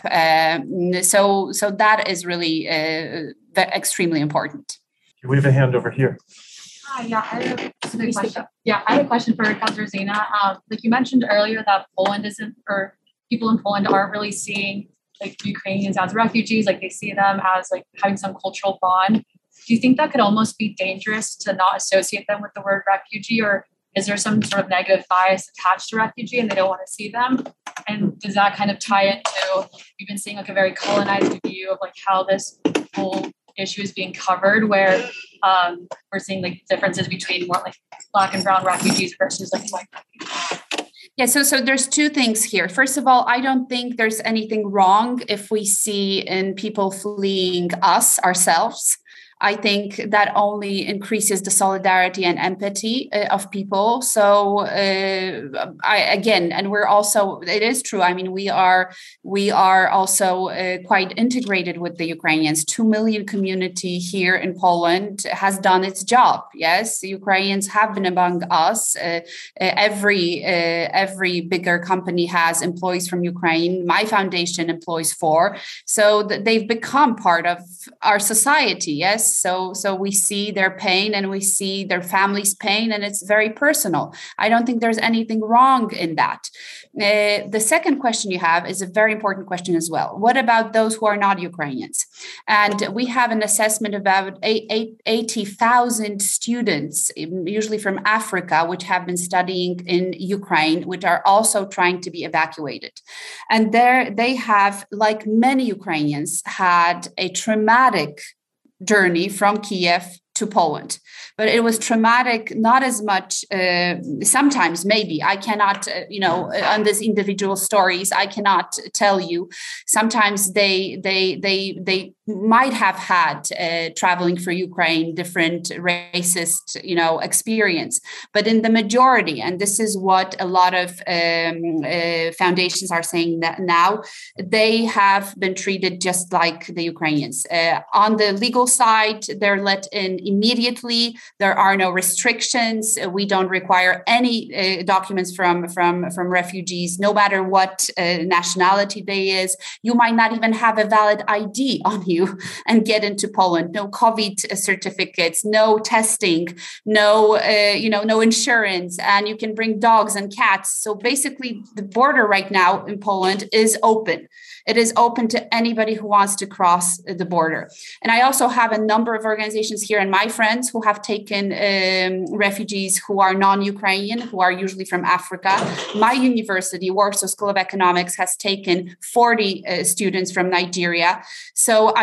So that is really extremely important. We have a hand over here. Yeah, I have a question. Yeah, I have a question for Katarzyna. Like you mentioned earlier, that people in Poland aren't really seeing Ukrainians as refugees, like they see them as having some cultural bond. Do you think that could almost be dangerous to not associate them with the word refugee, or is there some sort of negative bias attached to refugee and they don't want to see them? And does that kind of tie into, you've been seeing a very colonized view of how this whole issue is being covered, where we're seeing differences between more Black and brown refugees versus white refugees? Yeah, so there's two things here. First of all, I don't think there's anything wrong if we see in people fleeing us ourselves. I think that only increases the solidarity and empathy of people. So we're also, it is true. I mean, we are also quite integrated with the Ukrainians. 2 million community here in Poland has done its job. Yes, the Ukrainians have been among us. Every bigger company has employees from Ukraine. My foundation employs 4. So they've become part of our society. Yes. So we see their pain and we see their family's pain, and it's very personal. I don't think there's anything wrong in that. The second question you have is a very important question as well. What about those who are not Ukrainians? And we have an assessment about 80,000 students, usually from Africa, which have been studying in Ukraine, which are also trying to be evacuated. And they have, like many Ukrainians, had a traumatic journey from Kiev to Poland. But it was traumatic, not as much, sometimes maybe, I cannot, on these individual stories, I cannot tell you. Sometimes they might have had, traveling for Ukraine, different racist, experience. But in the majority, and this is what a lot of foundations are saying that now, they have been treated just like the Ukrainians. On the legal side, they're let in immediately. There are no restrictions. We don't require any documents from refugees, no matter what nationality they is. You might not even have a valid ID on you and get into Poland. No COVID certificates, no testing, no insurance, and you can bring dogs and cats. So basically, the border right now in Poland is open. It is open to anybody who wants to cross the border. And I also have a number of organizations here and my friends who have taken refugees who are non-Ukrainian, who are usually from Africa. My university, Warsaw School of Economics, has taken 40 students from Nigeria. So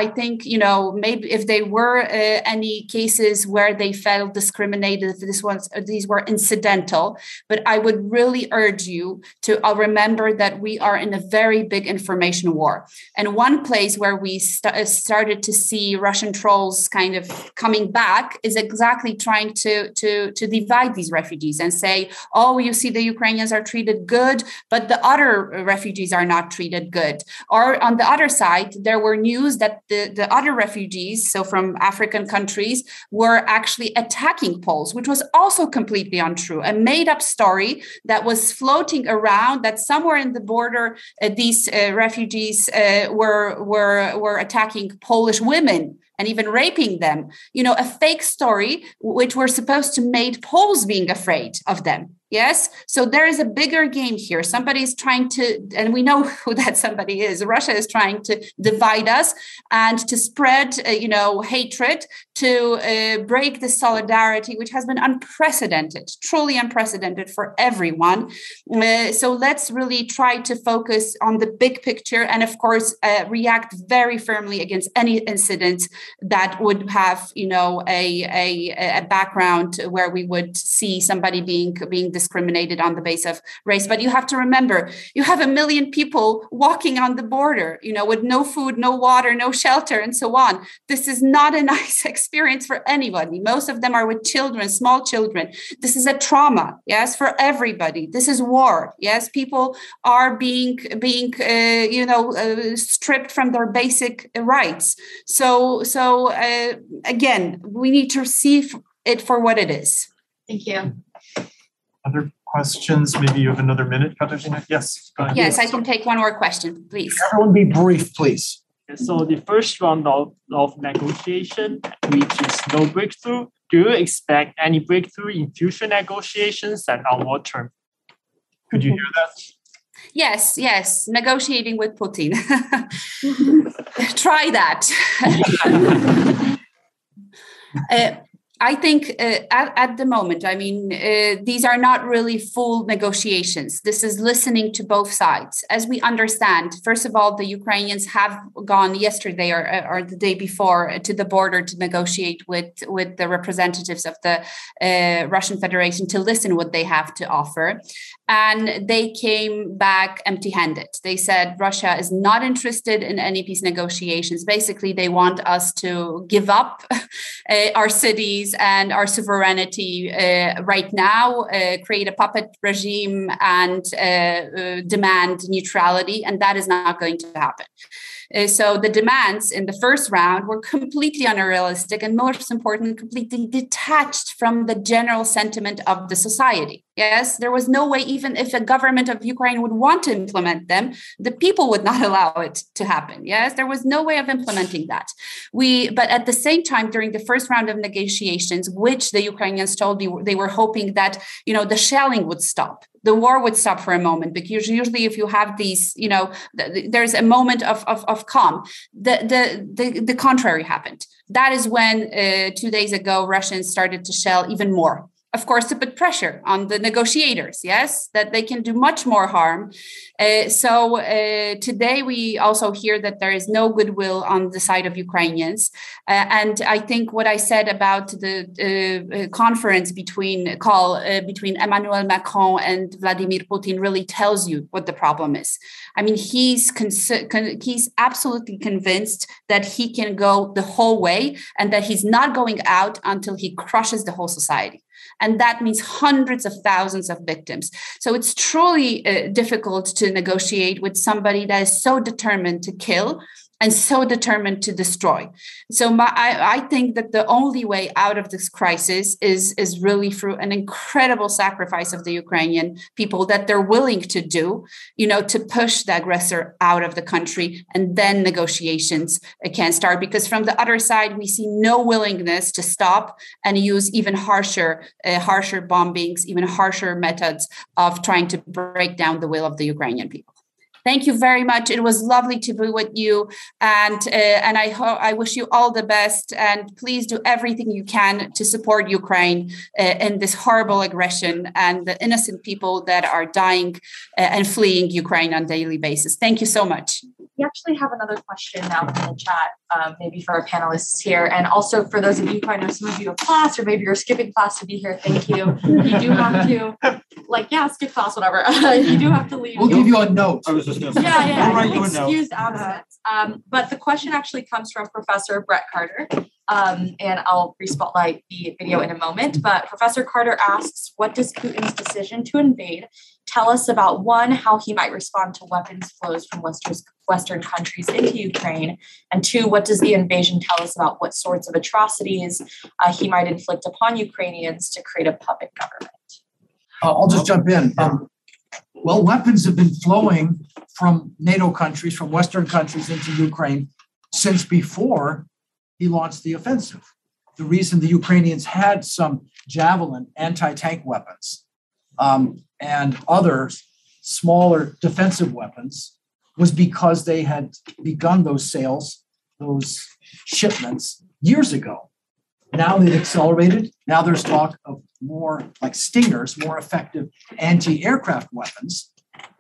I think, maybe if they were any cases where they felt discriminated, these were incidental. But I would really urge you to remember that we are in a very big information war. And one place where we started to see Russian trolls kind of coming back is exactly trying to divide these refugees and say, oh, you see, the Ukrainians are treated good, but the other refugees are not treated good. Or on the other side, there were news that the other refugees, so from African countries, were actually attacking Poles, which was also completely untrue. A made-up story that was floating around that somewhere in the border, these refugees were attacking Polish women and even raping them. A fake story which were supposed to make Poles being afraid of them. Yes. So there is a bigger game here. Somebody is trying to, and we know who that somebody is. Russia is trying to divide us and to spread, hatred, to break the solidarity, which has been unprecedented, truly unprecedented for everyone. So let's really try to focus on the big picture and, of course, react very firmly against any incidents that would have, a background where we would see somebody being discriminated on the basis of race. But you have to remember, you have 1 million people walking on the border, with no food, no water, no shelter, and so on. This is not a nice experience for anybody. Most of them are with children, small children. This is a trauma, yes, for everybody. This is war, yes. People are being stripped from their basic rights. So again, we need to see it for what it is. Thank you. Other questions? Maybe you have another minute, Katarzyna? Yes, go ahead. Yes, I can take one more question, please. Everyone be brief, please. So the first round of negotiation, which is no breakthrough, do you expect any breakthrough in future negotiations that are more term? Could you hear that? Yes, negotiating with Putin. Try that. I think at the moment, these are not really full negotiations. This is listening to both sides. As we understand, first of all, the Ukrainians have gone yesterday or the day before to the border to negotiate with the representatives of the Russian Federation to listen what they have to offer. And they came back empty-handed. They said Russia is not interested in any peace negotiations. Basically, they want us to give up our cities and our sovereignty right now, create a puppet regime and demand neutrality. And that is not going to happen. So the demands in the first round were completely unrealistic and, most important, completely detached from the general sentiment of the society. Yes, there was no way, even if the government of Ukraine would want to implement them, the people would not allow it to happen. Yes, there was no way of implementing that. But at the same time, during the first round of negotiations, which the Ukrainians told me they were hoping that, the shelling would stop. The war would stop for a moment, because usually if you have these, there's a moment of calm. The contrary happened. That is when 2 days ago, Russians started to shell even more. Of course, to put pressure on the negotiators, yes, that they can do much more harm. So today we also hear that there is no goodwill on the side of Ukrainians. And I think what I said about the conference between Emmanuel Macron and Vladimir Putin really tells you what the problem is. He's absolutely convinced that he can go the whole way and that he's not going out until he crushes the whole society. And that means hundreds of thousands of victims. So it's truly difficult to negotiate with somebody that is so determined to kill and so determined to destroy. So I think that the only way out of this crisis is really through an incredible sacrifice of the Ukrainian people that they're willing to do, to push the aggressor out of the country, and then negotiations can start. Because from the other side, we see no willingness to stop and use even harsher bombings, even harsher methods of trying to break down the will of the Ukrainian people. Thank you very much. It was lovely to be with you, and I wish you all the best. And please do everything you can to support Ukraine in this horrible aggression and the innocent people that are dying and fleeing Ukraine on a daily basis. Thank you so much. we actually have another question now in the chat, maybe for our panelists here. And also for those of you who I know some of you have class, or maybe you're skipping class to be here, thank you. You do have to, skip class, whatever. You do have to leave. We'll give you a note. I was just going to say, I'll write you a note. Excused absence. But the question actually comes from Professor Brett Carter. And I'll re-spotlight the video in a moment. But Professor Carter asks, what does Putin's decision to invade tell us about, one, how he might respond to weapons flows from Western countries into Ukraine? And two, what does the invasion tell us about what sorts of atrocities he might inflict upon Ukrainians to create a puppet government? I'll just jump in. Well, weapons have been flowing from NATO countries, from Western countries into Ukraine since before he launched the offensive. The reason the Ukrainians had some Javelin anti-tank weapons and other smaller defensive weapons was because they had begun those sales, those shipments years ago. Now they've accelerated. Now there's talk of more like Stingers, more effective anti-aircraft weapons,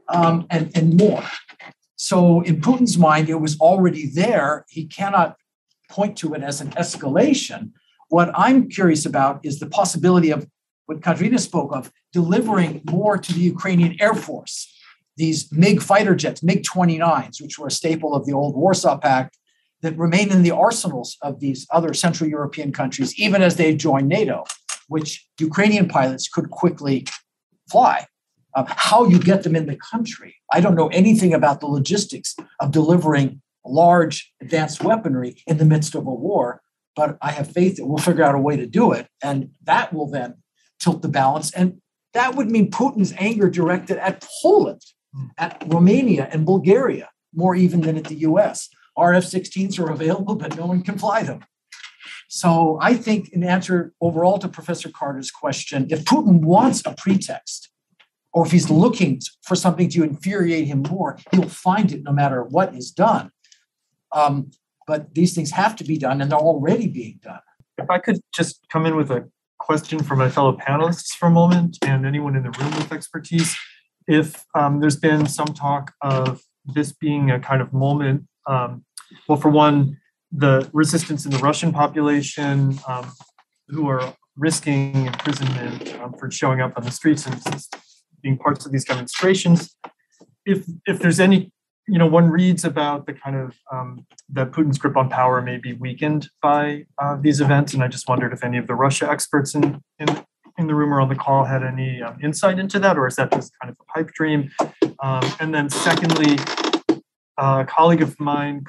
and more. So in Putin's mind, it was already there. He cannot point to it as an escalation. What I'm curious about is the possibility of what Katarzyna spoke of, delivering more to the Ukrainian Air Force, these MiG fighter jets, MiG-29s, which were a staple of the old Warsaw Pact, that remain in the arsenals of these other Central European countries, even as they joined NATO, which Ukrainian pilots could quickly fly. How you get them in the country, I don't know anything about the logistics of delivering large advanced weaponry in the midst of a war, but I have faith that we'll figure out a way to do it. And that will then tilt the balance. And that would mean Putin's anger directed at Poland, at Romania and Bulgaria, more even than at the US. Our F-16s are available, but no one can fly them. So I think in answer overall to Professor Carter's question, if Putin wants a pretext, or if he's looking for something to infuriate him more, he'll find it no matter what is done. But these things have to be done, and they're already being done. If I could just come in with a question for my fellow panelists for a moment, and anyone in the room with expertise. If there's been some talk of this being a kind of moment, well, for one, the resistance in the Russian population who are risking imprisonment for showing up on the streets and being parts of these demonstrations. If there's any, one reads about the kind of that Putin's grip on power may be weakened by these events, and I just wondered if any of the Russia experts in the room or on the call had any insight into that, or is that just kind of a pipe dream? And then secondly, a colleague of mine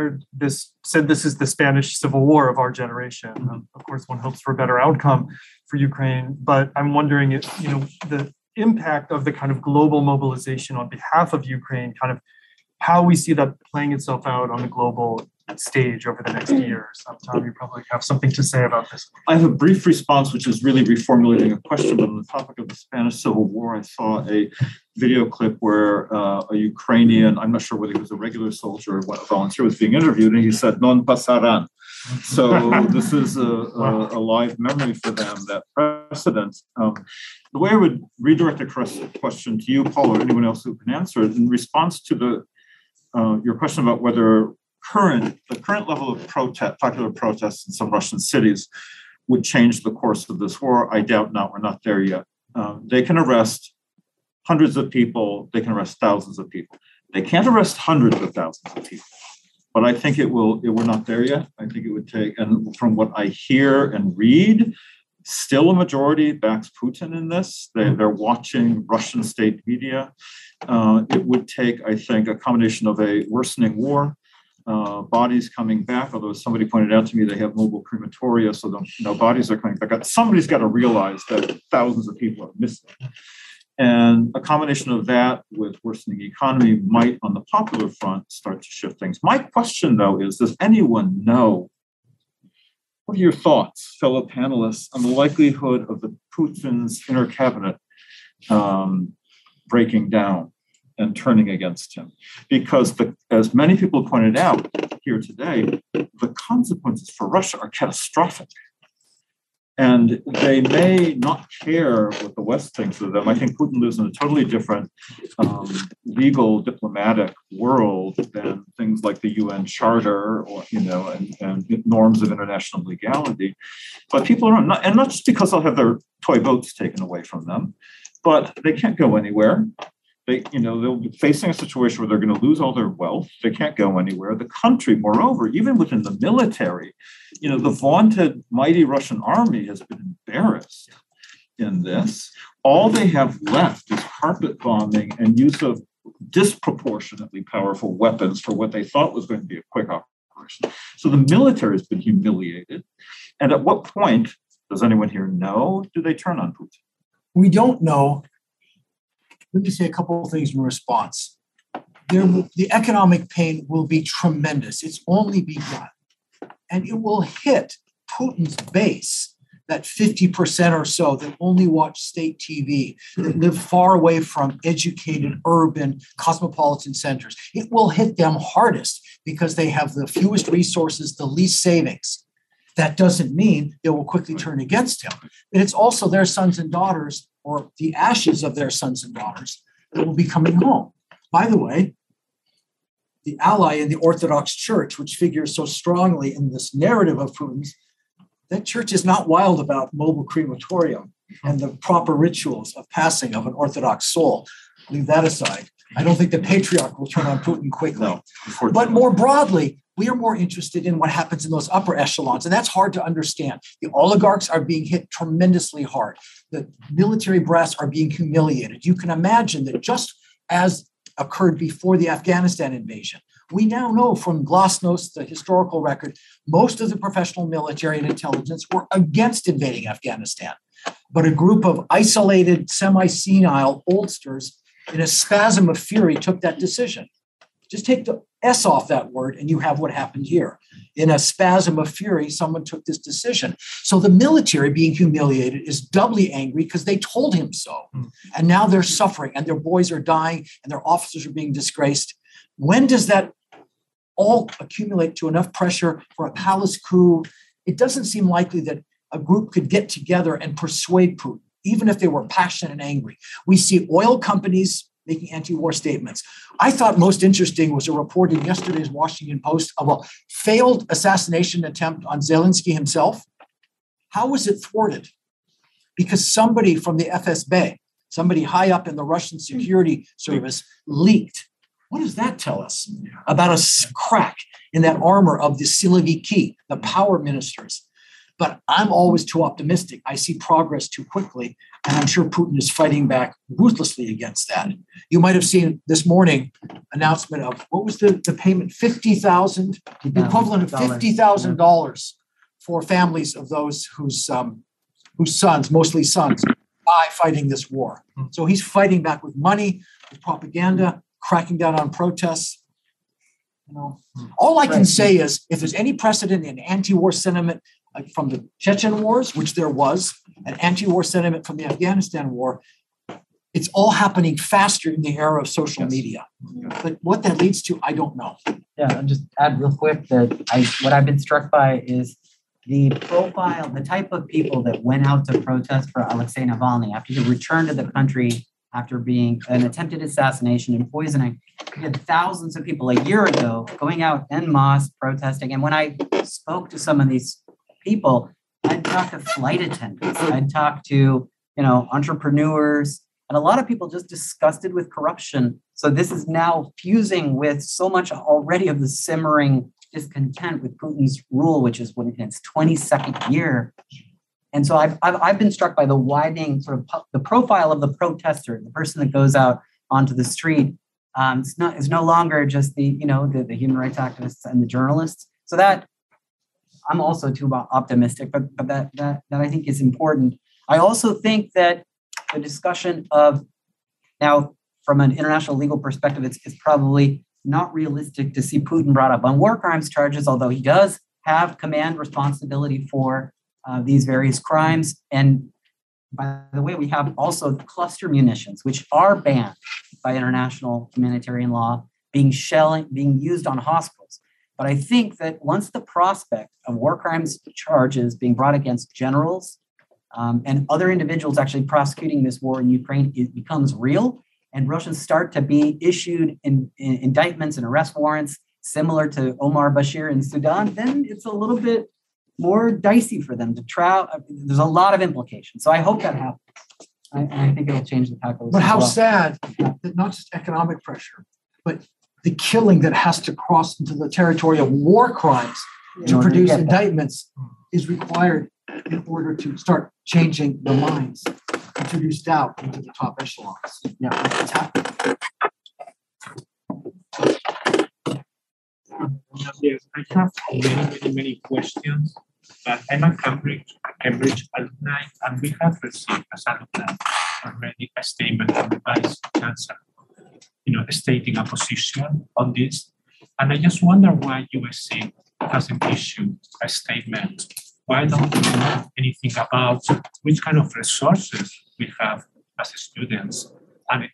said this is the Spanish Civil War of our generation. Of course, one hopes for a better outcome for Ukraine, but I'm wondering if, the impact of the kind of global mobilization on behalf of Ukraine, kind of how we see that playing itself out on the global stage over the next years. Tom, you probably have something to say about this. I have a brief response, which is really reformulating a question on the topic of the Spanish Civil War. I saw a video clip where a Ukrainian, I'm not sure whether he was a regular soldier or a volunteer, was being interviewed, and he said, "Non pasarán." So this is a live memory for them, that precedent. The way I would redirect the question to you, Paul, or anyone else who can answer it, in response to your question about whether the current level of popular protests in some Russian cities would change the course of this war, I doubt not. We're not there yet. They can arrest hundreds of people. They can arrest thousands of people. They can't arrest hundreds of thousands of people. But I think we're not there yet. I think it would take, and from what I hear and read, still a majority backs Putin in this. They're watching Russian state media. It would take, I think, a combination of a worsening war, bodies coming back, although somebody pointed out to me they have mobile crematoria, so bodies are coming back. Somebody's got to realize that thousands of people are missing. And a combination of that with worsening economy might, on the popular front, start to shift things. My question, though, is, does anyone know, what are your thoughts, fellow panelists, on the likelihood of the Putin's inner cabinet breaking down and turning against him? Because as many people pointed out here today, the consequences for Russia are catastrophic. And they may not care what the West thinks of them. I think Putin lives in a totally different legal diplomatic world than things like the UN Charter or, and norms of international legality. But people are not, and not just because they'll have their toy boats taken away from them, but they can't go anywhere. They'll be facing a situation where they're going to lose all their wealth. They can't go anywhere. The country, moreover, even within the military, the vaunted mighty Russian army has been embarrassed in this. All they have left is carpet bombing and use of disproportionately powerful weapons for what they thought was going to be a quick operation. So the military has been humiliated. And at what point, does anyone here know, do they turn on Putin? We don't know. Let me say a couple of things in response. The economic pain will be tremendous. It's only begun. And it will hit Putin's base, that 50% or so that only watch state TV, that live far away from educated, urban, cosmopolitan centers. It will hit them hardest because they have the fewest resources, the least savings. That doesn't mean they will quickly turn against him. And it's also their sons and daughters, or the ashes of their sons and daughters, that will be coming home. By the way, the ally in the Orthodox Church, which figures so strongly in this narrative of Putin's, that church is not wild about mobile crematorium and the proper rituals of passing of an Orthodox soul. Leave that aside. I don't think the patriarch will turn on Putin quickly. No, but more broadly, we are more interested in what happens in those upper echelons, and that's hard to understand. The oligarchs are being hit tremendously hard. The military brass are being humiliated. You can imagine that just as occurred before the Afghanistan invasion, we now know from Glasnost, the historical record, most of the professional military and intelligence were against invading Afghanistan. But a group of isolated, semi-senile oldsters in a spasm of fury took that decision. Just take the S off that word and you have what happened here. In a spasm of fury, someone took this decision. So the military being humiliated is doubly angry because they told him so. And now they're suffering and their boys are dying and their officers are being disgraced. When does that all accumulate to enough pressure for a palace coup? It doesn't seem likely that a group could get together and persuade Putin, even if they were passionate and angry. We see oil companies making anti-war statements. I thought most interesting was a report in yesterday's Washington Post of a failed assassination attempt on Zelensky himself. How was it thwarted? Because somebody from the FSB, somebody high up in the Russian security service, leaked. What does that tell us about a crack in that armor of the Siloviki, the power ministers? But I'm always too optimistic. I see progress too quickly, and I'm sure Putin is fighting back ruthlessly against that. You might have seen this morning announcement of, what was the payment? $50,000, the equivalent of $50,000 for families of those whose sons, mostly sons, die fighting this war. So he's fighting back with money, with propaganda, cracking down on protests. All I can say is, if there's any precedent in anti-war sentiment from the Chechen wars, which there was, an anti-war sentiment from the Afghanistan war, it's all happening faster in the era of social media. But what that leads to, I don't know. Yeah, I'll just add real quick that what I've been struck by is the profile, the type of people that went out to protest for Alexei Navalny after he returned to the country after being an attempted assassination and poisoning. We had thousands of people a year ago going out en masse protesting. And when I spoke to some of these people, I'd talk to flight attendants, I'd talk to, entrepreneurs, and a lot of people just disgusted with corruption. So this is now fusing with so much already of the simmering discontent with Putin's rule, which is in its 22nd year. And so I've been struck by the widening sort of the profile of the protester, the person that goes out onto the street. It's no longer just the human rights activists and the journalists. So that I'm also too optimistic, but that I think is important. I also think that the discussion of now, from an international legal perspective, it's probably not realistic to see Putin brought up on war crimes charges, although he does have command responsibility for these various crimes. And by the way, we have also the cluster munitions, which are banned by international humanitarian law, being used on hospitals. But I think that once the prospect of war crimes charges being brought against generals and other individuals actually prosecuting this war in Ukraine, it becomes real, and Russians start to be issued indictments and arrest warrants similar to Omar Bashir in Sudan, then it's a little bit more dicey for them to try. There's a lot of implications. So I hope that happens. I think it'll change the calculus. But how sad that not just economic pressure, but the killing that has to cross into the territory of war crimes to produce indictments is required in order to start changing the minds, introduce doubt into the top echelons. Yeah, it's happening. Yes, I have many questions, but I'm a Cambridge alumni, and we have received as alumni already a statement from the Vice Chancellor, stating a position on this. And I just wonder why USC hasn't issued a statement. Why don't we know anything about which kind of resources we have as students and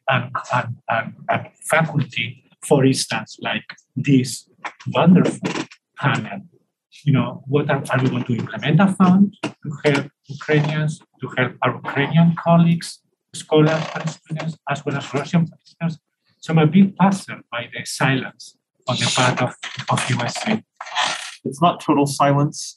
faculty, for instance, like this wonderful panel? What are we going to implement a fund to help Ukrainians, to help our Ukrainian colleagues, scholars and students, as well as Russian participants? So I'm a bit puzzled by the silence on the part of USC. It's not total silence.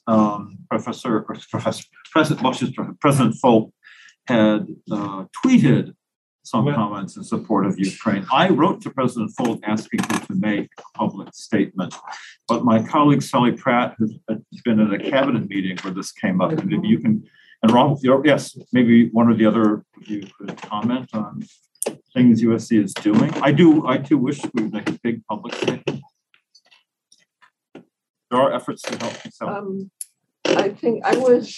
President Folk had tweeted some comments in support of Ukraine. I wrote to President Folk asking him to make a public statement, but my colleague Sally Pratt has been at a cabinet meeting where this came up, and maybe you can, and Ron, yes, maybe one or the other of you could comment on things USC is doing. I too wish we would make a big public statement. There are efforts to help. So. I think I was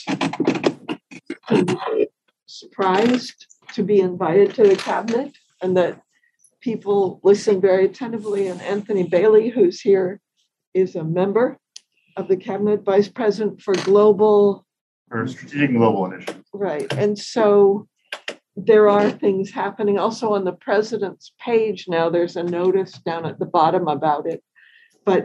surprised to be invited to the cabinet and that people listen very attentively. And Anthony Bailey, who's here, is a member of the cabinet, vice president for strategic global initiative. Right. And so there are things happening. Also on the president's page now, there's a notice down at the bottom about it. But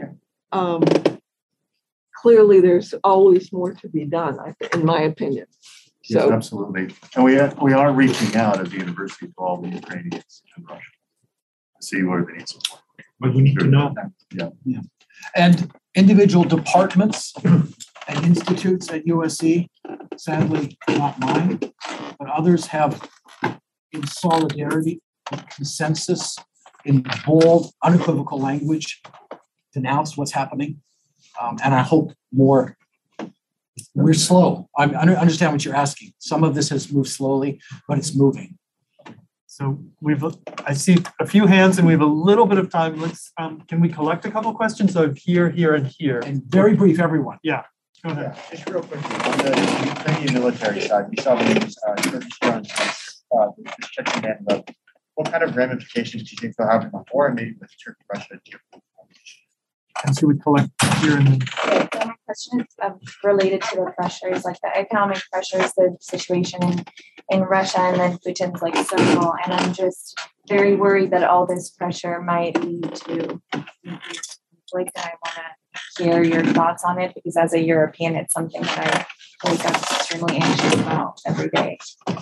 clearly there's always more to be done, in my opinion. So, yes, absolutely. And we are reaching out as a university to all the Ukrainians in Russia to see where they need support. But we need to know that. Yeah. And individual departments and institutes at USC, sadly not mine, but others have, in solidarity, consensus, in bold, unequivocal language, denounced what's happening. And I hope more. We're slow. I understand what you're asking. Some of this has moved slowly, but it's moving. So I see a few hands and we have a little bit of time. Let's, can we collect a couple questions of here, and here? And very brief, everyone. Yeah, go ahead. Yeah, just real quickly, on the Ukrainian military side, we saw the news, Turkish drones, just checking in, but what kind of ramifications do you think they'll have in the war and maybe with Turkey, Russia, And so we collect here and then. So my question is related to the pressures, like the economic pressures, the situation in Russia, and then Putin's symbol. And I'm just very worried that all this pressure might lead to conflict. And I want to hear your thoughts on it, because as a European, it's something that I wake up extremely anxious about every day.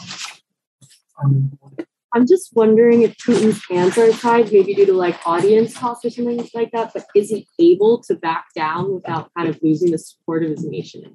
I'm just wondering if Putin's hands are tied, maybe due to audience costs or something like that, but is he able to back down without kind of losing the support of his nation?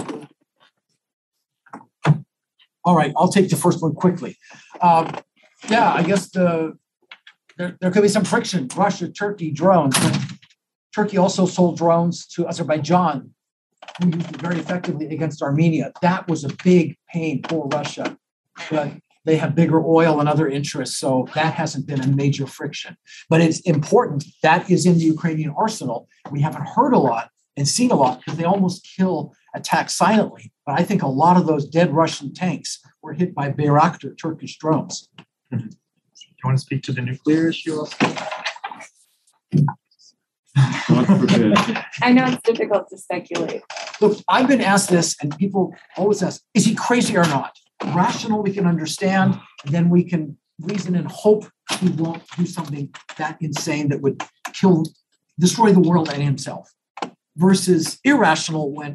All right, I'll take the first one quickly. I guess there could be some friction. Russia, Turkey, drones. Turkey also sold drones to Azerbaijan, who used it very effectively against Armenia. That was a big pain for Russia, but they have bigger oil and other interests, so that hasn't been a major friction. But it's important that is in the Ukrainian arsenal. We haven't heard a lot and seen a lot because they almost attack silently. But I think a lot of those dead Russian tanks were hit by Bayraktar Turkish drones. Do you want to speak to the nuclear issue also? I know it's difficult to speculate. Look, I've been asked this, and people always ask, is he crazy or not? Rational, we can understand, and then we can reason and hope he won't do something that insane that would destroy the world and himself. Versus irrational when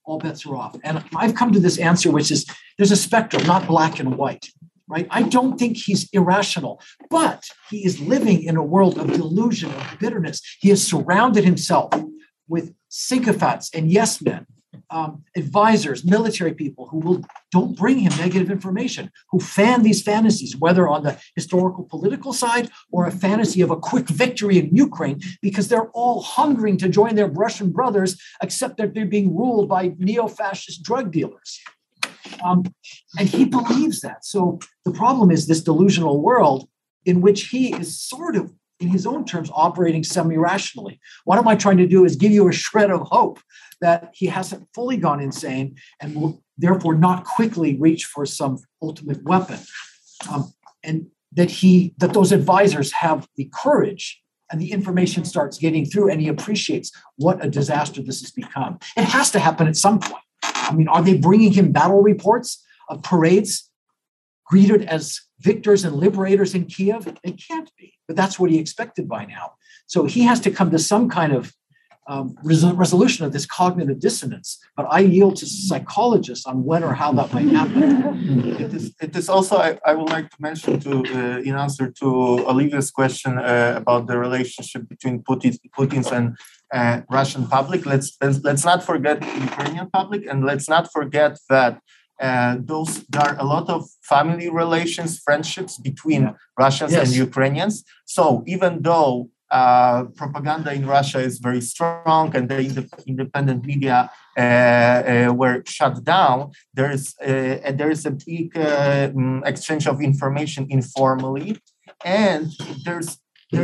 all bets are off. And I've come to this answer, which is there's a spectrum, not black and white, right? I don't think he's irrational, but he is living in a world of delusion, of bitterness. He has surrounded himself with sycophants and yes men, advisors, military people who don't bring him negative information, who fan these fantasies, whether on the historical political side or a fantasy of a quick victory in Ukraine, because they're all hungering to join their Russian brothers, except that they're being ruled by neo-fascist drug dealers. And he believes that. So the problem is this delusional world in which he is sort of, in his own terms, operating semi-rationally. What am I trying to do is give you a shred of hope that he hasn't fully gone insane and will therefore not quickly reach for some ultimate weapon. And that those advisors have the courage and the information starts getting through and he appreciates what a disaster this has become. It has to happen at some point. I mean, are they bringing him battle reports of parades greeted as victors and liberators in Kiev? They can't be, but that's what he expected by now. So he has to come to some kind of resolution of this cognitive dissonance. But I yield to psychologists on when or how that might happen. It is also, I would like to mention in answer to Olivia's question about the relationship between Putin's and Russian public. Let's not forget the Ukrainian public, and let's not forget that there are a lot of family relations, friendships between Russians and Ukrainians. So even though propaganda in Russia is very strong and the independent media were shut down, there is a big exchange of information informally, and there's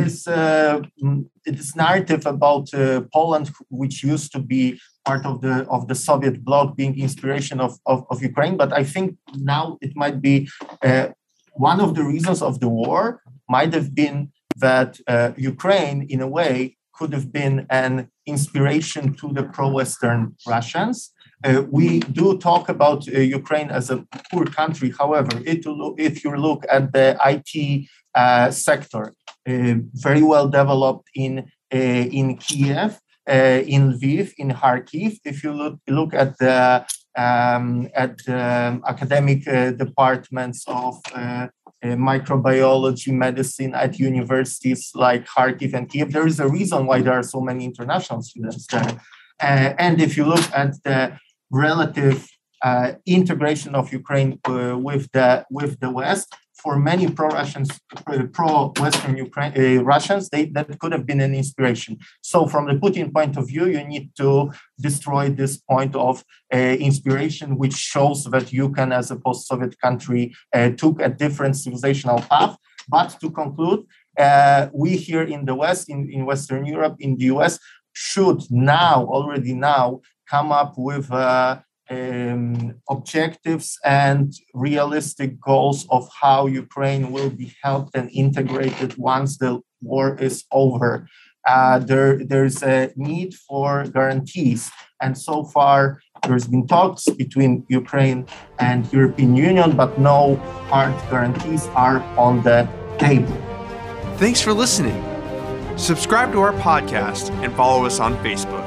this narrative about Poland, which used to be part of the Soviet bloc, being inspiration of Ukraine. But I think now it might be one of the reasons of the war might have been that Ukraine, in a way, could have been an inspiration to the pro-Western Russians. We do talk about Ukraine as a poor country. However, if you look at the IT sector, very well developed in Kiev, in Lviv, in Kharkiv. If you look at the academic departments of microbiology, medicine at universities like Kharkiv and Kiev, there is a reason why there are so many international students there. And if you look at the relative integration of Ukraine with the West, for many pro-Western Russians, that could have been an inspiration. So from the Putin point of view, you need to destroy this point of inspiration, which shows that you can, as a post-Soviet country, took a different civilizational path. But to conclude, we here in the West, in Western Europe, in the US, should already now, come up with objectives and realistic goals of how Ukraine will be helped and integrated once the war is over. There's a need for guarantees, and so far there's been talks between Ukraine and European Union, but no hard guarantees are on the table. Thanks for listening. Subscribe to our podcast and follow us on Facebook.